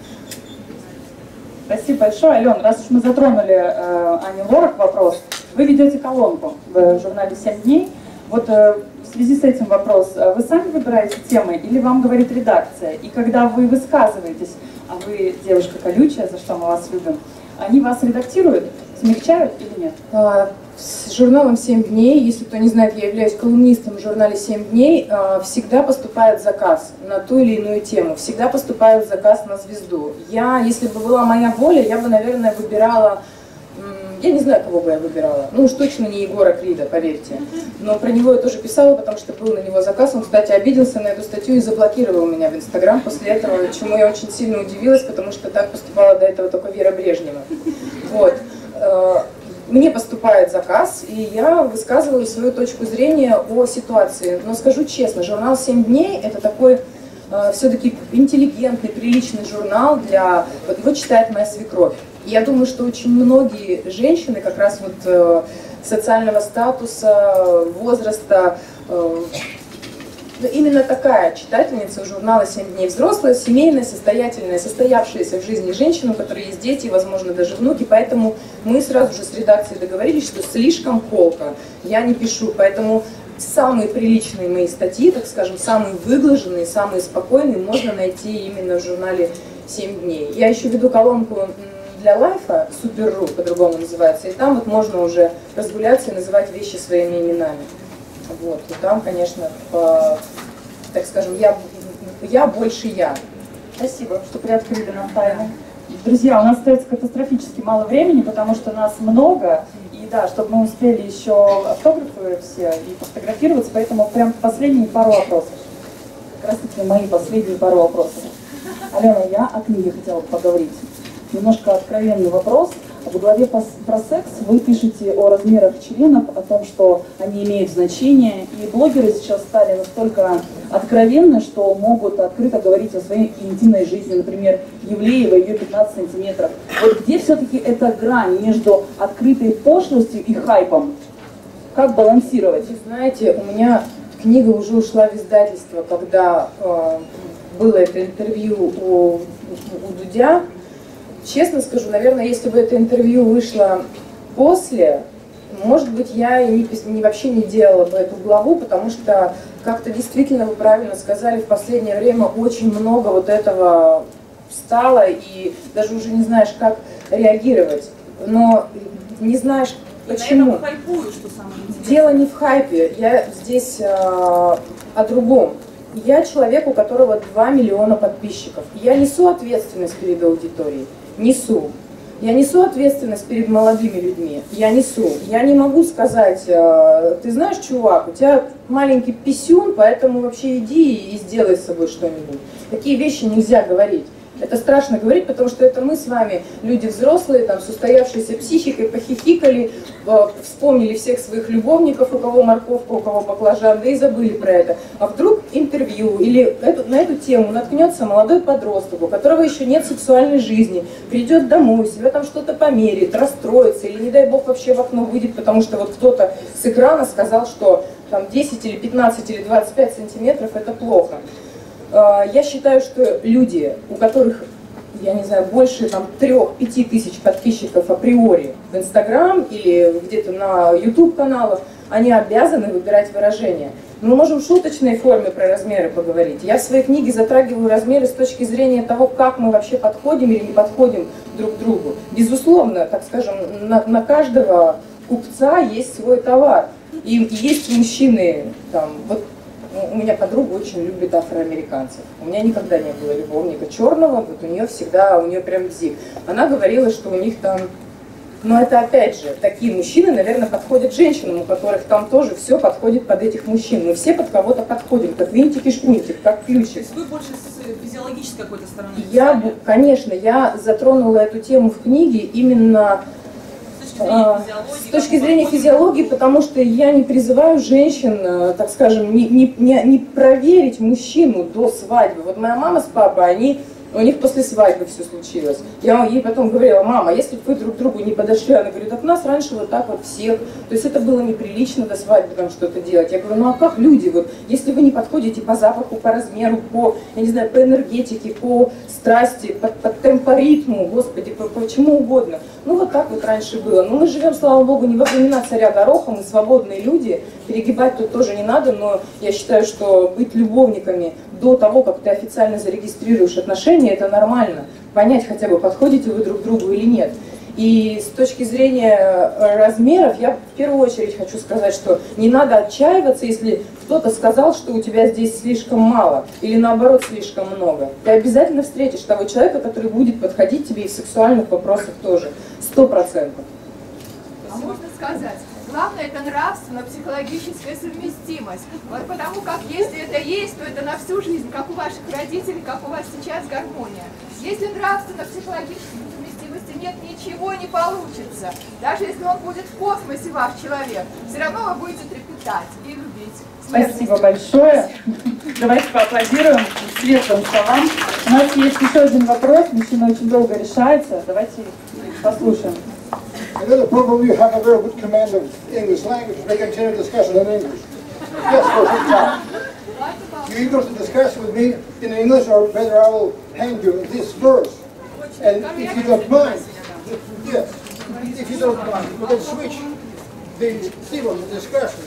Спасибо большое. Ален, раз уж мы затронули э, Ани Лорак вопрос, вы ведете колонку в журнале «семь дней». Вот э, в связи с этим вопрос, вы сами выбираете темы или вам говорит редакция? И когда вы высказываетесь, а вы девушка колючая, за что мы вас любим, они вас редактируют, смягчают или нет? С журналом «семь дней», если кто не знает, я являюсь колумнистом в журнале «семь дней», всегда поступает заказ на ту или иную тему, всегда поступает заказ на звезду. Я, если бы была моя воля, я бы, наверное, выбирала, я не знаю, кого бы я выбирала, ну уж точно не Егора Крида, поверьте. Но про него я тоже писала, потому что был на него заказ, он, кстати, обиделся на эту статью и заблокировал меня в Инстаграм после этого, чему я очень сильно удивилась, потому что так поступала до этого только Вера Брежнева. Вот. Мне поступает заказ, и я высказываю свою точку зрения о ситуации. Но скажу честно, журнал «семь дней» — это такой э, все-таки интеллигентный, приличный журнал для... Вот его читает моя свекровь. И я думаю, что очень многие женщины как раз вот э, социального статуса, возраста, э, именно такая читательница у журнала «семь дней». Взрослая, семейная, состоятельная, состоявшаяся в жизни женщина, у которой есть дети, возможно, даже внуки. Поэтому мы сразу же с редакцией договорились, что слишком колко я не пишу. Поэтому самые приличные мои статьи, так скажем, самые выглаженные, самые спокойные можно найти именно в журнале «семь дней». Я еще веду колонку для лайфа, Супер.ру по-другому называется, и там вот можно уже разгуляться и называть вещи своими именами. Вот, и там, конечно, по, так скажем, я, я больше я. Спасибо, что приоткрыли нам тайну. Друзья, у нас остается катастрофически мало времени, потому что нас много, и да, чтобы мы успели еще автографы все и пофотографироваться, поэтому прям последние пару вопросов. Как раз таки мои последние пару вопросов. Алена, я о книге хотела поговорить. Немножко откровенный вопрос. В главе про секс вы пишете о размерах членов, о том, что они имеют значение, и блогеры сейчас стали настолько откровенны, что могут открыто говорить о своей интимной жизни, например, Евлеева, ее пятнадцать сантиметров. Вот где все-таки эта грань между открытой пошлостью и хайпом? Как балансировать? Вы знаете, у меня книга уже ушла в издательство, когда э, было это интервью у, у Дудя. Честно скажу, наверное, если бы это интервью вышло после, может быть, я и не, не, вообще не делала бы эту главу, потому что, как-то действительно, вы правильно сказали, в последнее время очень много вот этого стало, и даже уже не знаешь, как реагировать. Но не знаешь, почему. Хайпую, что самое интересное. Дело не в хайпе, я здесь э, о другом. Я человек, у которого два миллиона подписчиков. Я несу ответственность перед аудиторией. Несу. Я несу ответственность перед молодыми людьми. Я несу. Я не могу сказать, э, ты знаешь, чувак, у тебя маленький писюн, поэтому вообще иди и сделай с собой что-нибудь. Такие вещи нельзя говорить. Это страшно говорить, потому что это мы с вами, люди взрослые, там, с устоявшейся психикой, похихикали, вспомнили всех своих любовников, у кого морковка, у кого баклажан, да и забыли про это. А вдруг интервью или эту, на эту тему наткнется молодой подросток, у которого еще нет сексуальной жизни, придет домой, себя там что-то померит, расстроится, или, не дай бог, вообще в окно выйдет, потому что вот кто-то с экрана сказал, что там десять или пятнадцать или двадцать пять сантиметров это плохо. Я считаю, что люди, у которых, я не знаю, больше там трех-пяти тысяч подписчиков априори в Инстаграм или где-то на Ютуб каналах, они обязаны выбирать выражения. Мы можем в шуточной форме про размеры поговорить. Я в своей книге затрагиваю размеры с точки зрения того, как мы вообще подходим или не подходим друг к другу. Безусловно, так скажем, на, на каждого купца есть свой товар. И есть мужчины, там, вот, у меня подруга очень любит афроамериканцев. У меня никогда не было любовника черного, вот у нее всегда, у нее прям бзик. Она говорила, что у них там, но это опять же, такие мужчины, наверное, подходят женщинам, у которых там тоже все подходит под этих мужчин. Мы все под кого-то подходим, как винтик-шпунтик, как ключик. То есть вы больше с физиологической какой-то стороны? Я, конечно, я затронула эту тему в книге именно с точки зрения физиологии, потому что я не призываю женщин, так скажем, не, не, не, не проверить мужчину до свадьбы. Вот моя мама с папой, они, у них после свадьбы все случилось. Я ей потом говорила: мама, если бы вы друг к другу не подошли, она говорит, так нас раньше вот так вот всех. То есть это было неприлично до свадьбы там что-то делать. Я говорю, ну а как люди, вот, если вы не подходите по запаху, по размеру, по, я не знаю, по энергетике, по страсти, по, по темпоритму, господи, по, по чему угодно. Ну вот так вот раньше было. Но мы живем, слава богу, не во времена царя Гороха, мы свободные люди, перегибать тут тоже не надо, но я считаю, что быть любовниками до того, как ты официально зарегистрируешь отношения, это нормально. Понять хотя бы, подходите вы друг другу или нет. И с точки зрения размеров, я в первую очередь хочу сказать, что не надо отчаиваться, если кто-то сказал, что у тебя здесь слишком мало, или наоборот слишком много. Ты обязательно встретишь того человека, который будет подходить тебе и в сексуальных вопросах тоже. Сто процентов. А можно сказать, главное это нравственно-психологическая совместимость. Вот потому как если это есть, то это на всю жизнь, как у ваших родителей, как у вас сейчас гармония. Если нравственно-психологической совместимости нет, ничего не получится. Даже если он будет в космосе, ваш человек, все равно вы будете трепетать и любить. Спасибо большое. Давайте поаплодируем светлым словам. У нас есть еще один вопрос, мужчина очень долго решается. Давайте послушаем. I know that probably you have a very good command of English language. We continue discussion in English. Yes, for some time. You eager to discuss with me in English, or better I will hand you this verse. And if you don't mind, yes, if you don't mind, we can switch the theme of the discussion.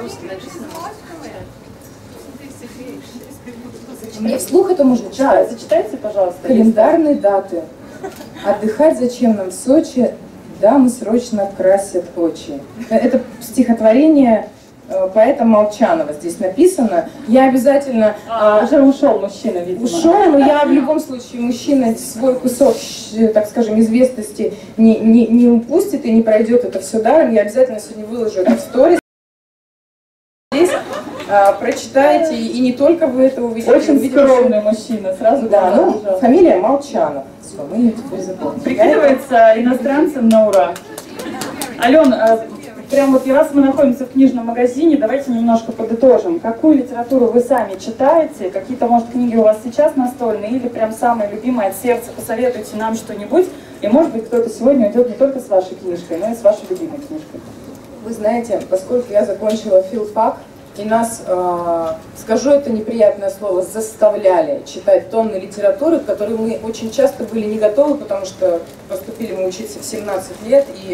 Мне вслух это можно читать. Да, зачитайте, пожалуйста. Календарные даты. Отдыхать зачем нам в Сочи? Дамы срочно красят очи. Это стихотворение поэта Молчанова здесь написано. Я обязательно... А, уже ушел мужчина, видимо. Ушел, но я в любом случае, мужчина свой кусок, так скажем, известности не, не, не упустит и не пройдет это все даром. Я обязательно сегодня выложу это в сторис. Здесь а, прочитайте, и не только вы это увидите. Очень увидите, скромный что... мужчина, сразу да, ну, пожалуйста. Фамилия Молчанов. Все, мы ее теперь запомним. Прикидывается иностранцем на ура. Ален, прям вот раз мы находимся в книжном магазине, давайте немножко подытожим. Какую литературу вы сами читаете? Какие-то, может, книги у вас сейчас настольные или прям самые любимые от сердца? Посоветуйте нам что-нибудь. И, может быть, кто-то сегодня уйдет не только с вашей книжкой, но и с вашей любимой книжкой. Вы знаете, поскольку я закончила филфак, и нас, э, скажу это неприятное слово, заставляли читать тонны литературы, к которой мы очень часто были не готовы, потому что поступили мы учиться в семнадцать лет, и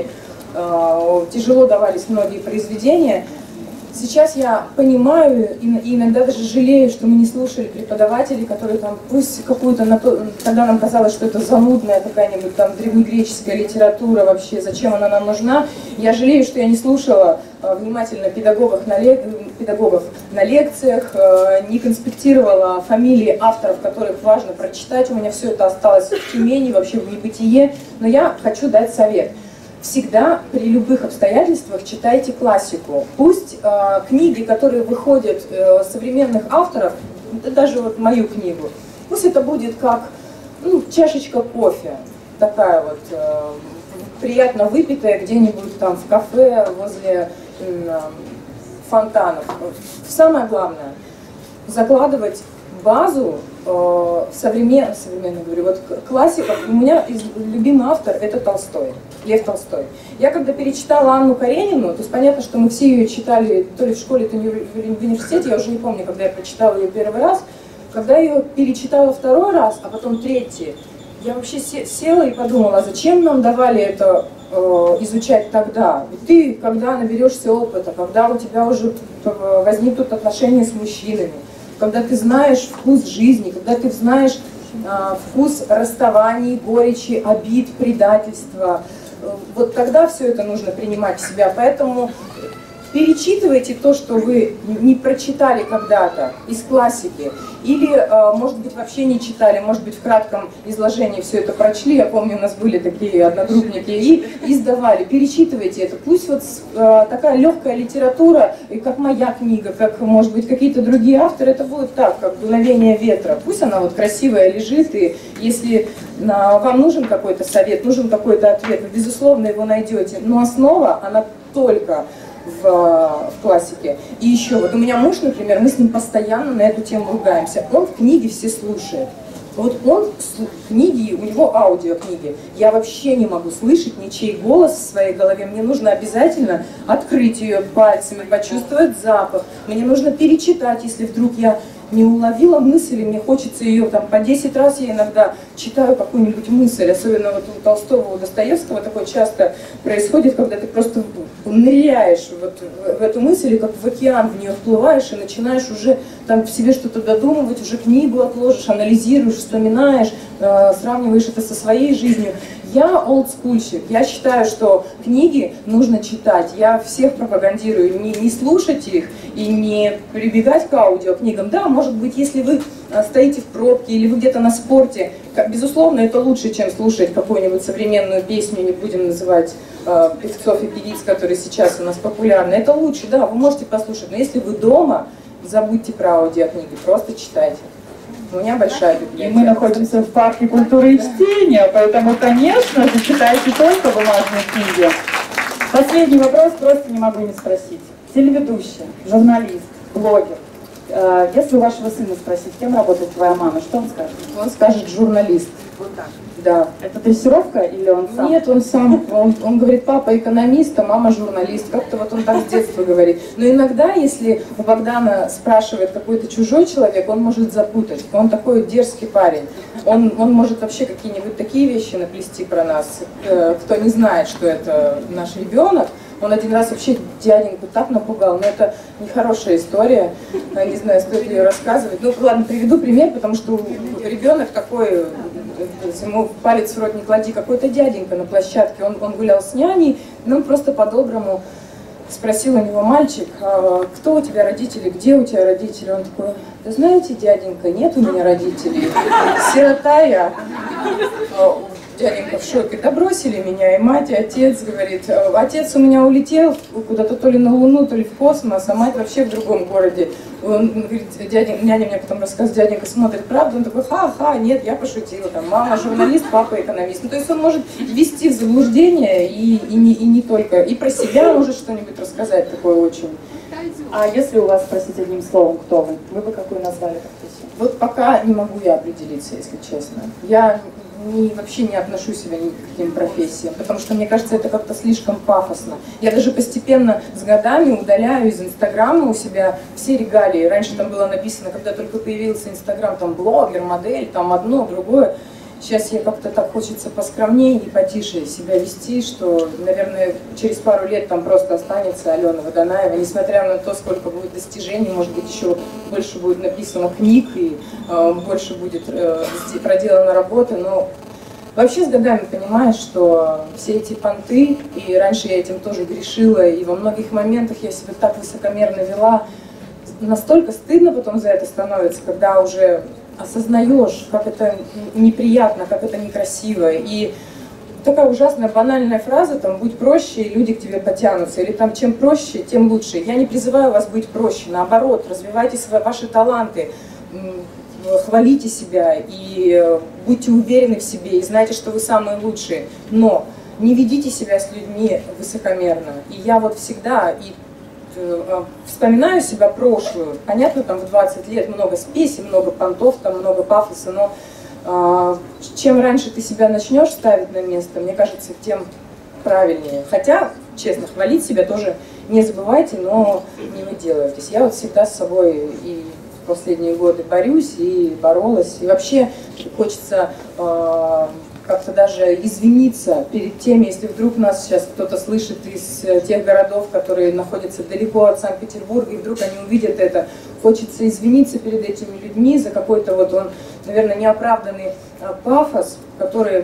э, тяжело давались многие произведения. Сейчас я понимаю и иногда даже жалею, что мы не слушали преподавателей, которые там, пусть какую-то, когда нам казалось, что это занудная какая-нибудь там древнегреческая литература вообще, зачем она нам нужна. Я жалею, что я не слушала внимательно педагогов на, лек... педагогов на лекциях, не конспектировала фамилии авторов, которых важно прочитать. У меня все это осталось в Тюмени, вообще в небытие. Но я хочу дать совет. Всегда при любых обстоятельствах читайте классику. Пусть э, книги, которые выходят э, современных авторов, даже вот мою книгу, пусть это будет как ну, чашечка кофе, такая вот э, приятно выпитая где-нибудь там в кафе возле э, фонтанов. Самое главное закладывать базу э, современ, современную, говорю, вот классиков. У меня из, любимый автор это Толстой, Лев Толстой. Я когда перечитала Анну Каренину, то есть понятно, что мы все ее читали то ли в школе, то ли в университете, я уже не помню, когда я прочитала ее первый раз. Когда я ее перечитала второй раз, а потом третий, я вообще села и подумала, зачем нам давали это э, изучать тогда? Ведь ты, когда наберешься опыта, когда у тебя уже возникнут отношения с мужчинами, когда ты знаешь вкус жизни, когда ты знаешь э, вкус расставаний, горечи, обид, предательства, э, вот тогда все это нужно принимать в себя. Поэтому перечитывайте то, что вы не прочитали когда-то из классики, или, э, может быть, вообще не читали, может быть, в кратком изложении все это прочли. Я помню, у нас были такие одногруппники и издавали. Перечитывайте это. Пусть вот э, такая легкая литература, и как моя книга, как, может быть, какие-то другие авторы, это будет так, как дуновение ветра. Пусть она вот красивая лежит, и если э, вам нужен какой-то совет, нужен какой-то ответ, вы, безусловно, его найдете. Но основа, она только В, в классике. И еще, вот у меня муж, например, мы с ним постоянно на эту тему ругаемся. Он в книге все слушает. Вот он, книги, у него аудиокниги. Я вообще не могу слышать ничей голос в своей голове. Мне нужно обязательно открыть ее пальцами, почувствовать запах. Мне нужно перечитать, если вдруг я не уловила мысль, и мне хочется ее там по десять раз, я иногда читаю какую-нибудь мысль, особенно вот у Толстого, у Достоевского такое часто происходит, когда ты просто ныряешь вот в эту мысль, и как в океан в нее вплываешь, и начинаешь уже там в себе что-то додумывать, уже книгу отложишь, анализируешь, вспоминаешь, э, сравниваешь это со своей жизнью. Я олдскульщик, я считаю, что книги нужно читать, я всех пропагандирую, не, не слушать их и не прибегать к аудиокнигам. Да, может быть, если вы стоите в пробке или вы где-то на спорте, безусловно, это лучше, чем слушать какую-нибудь современную песню, не будем называть э, певцов и певиц, которые сейчас у нас популярны. Это лучше, да, вы можете послушать, но если вы дома, забудьте про аудиокниги, просто читайте. У меня большая библиотека. И мы находимся в парке культуры и чтения, поэтому, конечно же, читайте только бумажные книги. Последний вопрос просто не могу не спросить. Телеведущая, журналист, блогер. Если у вашего сына спросить, кем работает твоя мама, что он скажет? Он скажет журналист. Вот так. Да. Это дрессировка или он сам? Нет, он сам. Он, он говорит, папа экономист, а мама журналист. Как-то вот он так с детства говорит. Но иногда, если у Богдана спрашивает какой-то чужой человек, он может запутать. Он такой дерзкий парень. Он, он может вообще какие-нибудь такие вещи наплести про нас. Кто не знает, что это наш ребенок, Он один раз вообще дяденьку так напугал, но это нехорошая история, не знаю, стоит ли ее рассказывать. Ну ладно, приведу пример, потому что ребенок такой, ему палец в рот не клади, какой-то дяденька на площадке, он, он гулял с няней, но он просто по-доброму спросил у него мальчик: а кто у тебя родители, где у тебя родители? Он такой: да знаете, дяденька, нет у меня родителей, сирота я. Дяденька в шоке: да бросили меня, и мать, и отец, говорит. Отец у меня улетел куда-то то ли на Луну, то ли в космос, а мать вообще в другом городе. Он говорит, дяденька, няня мне потом рассказывает, дяденька смотрит правду, он такой: ха-ха, нет, я пошутила, там, мама журналист, папа экономист. Ну, то есть он может ввести в заблуждение и, и, не, и не только, и про себя может что-нибудь рассказать такое очень. А если у вас спросить одним словом, кто вы, вы бы какую назвали профессию? Вот пока не могу я определиться, если честно. Я не, вообще не отношу себя ни к каким профессиям, потому что, мне кажется, это как-то слишком пафосно. Я даже постепенно с годами удаляю из Инстаграма у себя все регалии. Раньше там было написано, когда только появился Инстаграм, там блогер, модель, там одно, другое. Сейчас я как-то так хочется поскромнее и потише себя вести, что, наверное, через пару лет там просто останется Алена Водонаева, несмотря на то, сколько будет достижений, может быть, еще больше будет написано книг и э, больше будет э, проделана работа, но вообще с годами понимаешь, что все эти понты, и раньше я этим тоже грешила, и во многих моментах я себя так высокомерно вела, настолько стыдно потом за это становится, когда уже осознаешь, как это неприятно, как это некрасиво. И такая ужасная банальная фраза, там, будь проще, и люди к тебе потянутся. Или там, чем проще, тем лучше. Я не призываю вас быть проще, наоборот, развивайте свои, ваши таланты, хвалите себя и будьте уверены в себе, и знайте, что вы самые лучшие. Но не ведите себя с людьми высокомерно. И я вот всегда... и вспоминаю себя прошлую, понятно, там в двадцать лет много спеси, много понтов, там много пафоса, но э, чем раньше ты себя начнешь ставить на место, мне кажется, тем правильнее. Хотя, честно, хвалить себя тоже не забывайте, но не выделывайтесь. Я вот всегда с собой и в последние годы борюсь, и боролась, и вообще хочется э, как-то даже извиниться перед теми, если вдруг нас сейчас кто-то слышит из тех городов, которые находятся далеко от Санкт-Петербурга, и вдруг они увидят это, хочется извиниться перед этими людьми за какой-то вот он, наверное, неоправданный пафос, который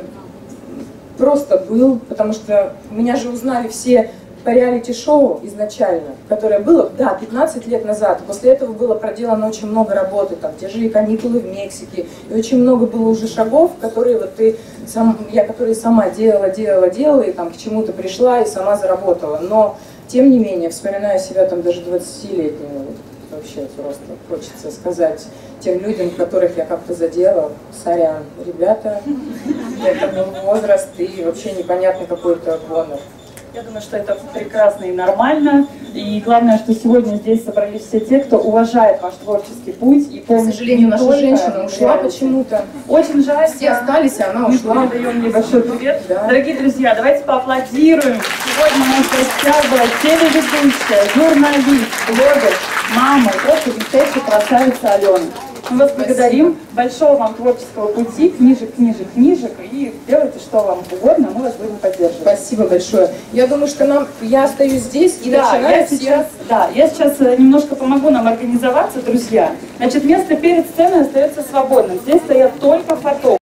просто был, потому что меня же узнали все по реалити-шоу изначально, которое было, да, пятнадцать лет назад. После этого было проделано очень много работы, там, те же каникулы в Мексике, и очень много было уже шагов, которые вот ты, сам, я которые сама делала, делала, делала, и там к чему-то пришла, и сама заработала. Но, тем не менее, вспоминая себя там даже двадцатилетнюю, вообще просто хочется сказать тем людям, которых я как-то задела: сорян, ребята, это был возраст, и вообще непонятный какой-то гонор. Я думаю, что это прекрасно и нормально. И главное, что сегодня здесь собрались все те, кто уважает ваш творческий путь. И помнит, к сожалению, наша женщина ушла почему-то. Очень жаль. Все остались, а она ушла. Мы передаем ей большой привет. Да. Дорогие друзья, давайте поаплодируем. Сегодня у нас в гостях была телеведущая, журналист, блогер, мама, просто настоящая красавица Алена. Мы вас благодарим. Большого вам творческого пути, книжек, книжек, книжек, и делайте, что вам угодно, мы вас будем поддерживать. Спасибо большое. Я думаю, что нам, я остаюсь здесь и да, начинаю я сейчас, да, я сейчас немножко помогу нам организоваться, друзья. Значит, место перед сценой остается свободным. Здесь стоят только фотографы.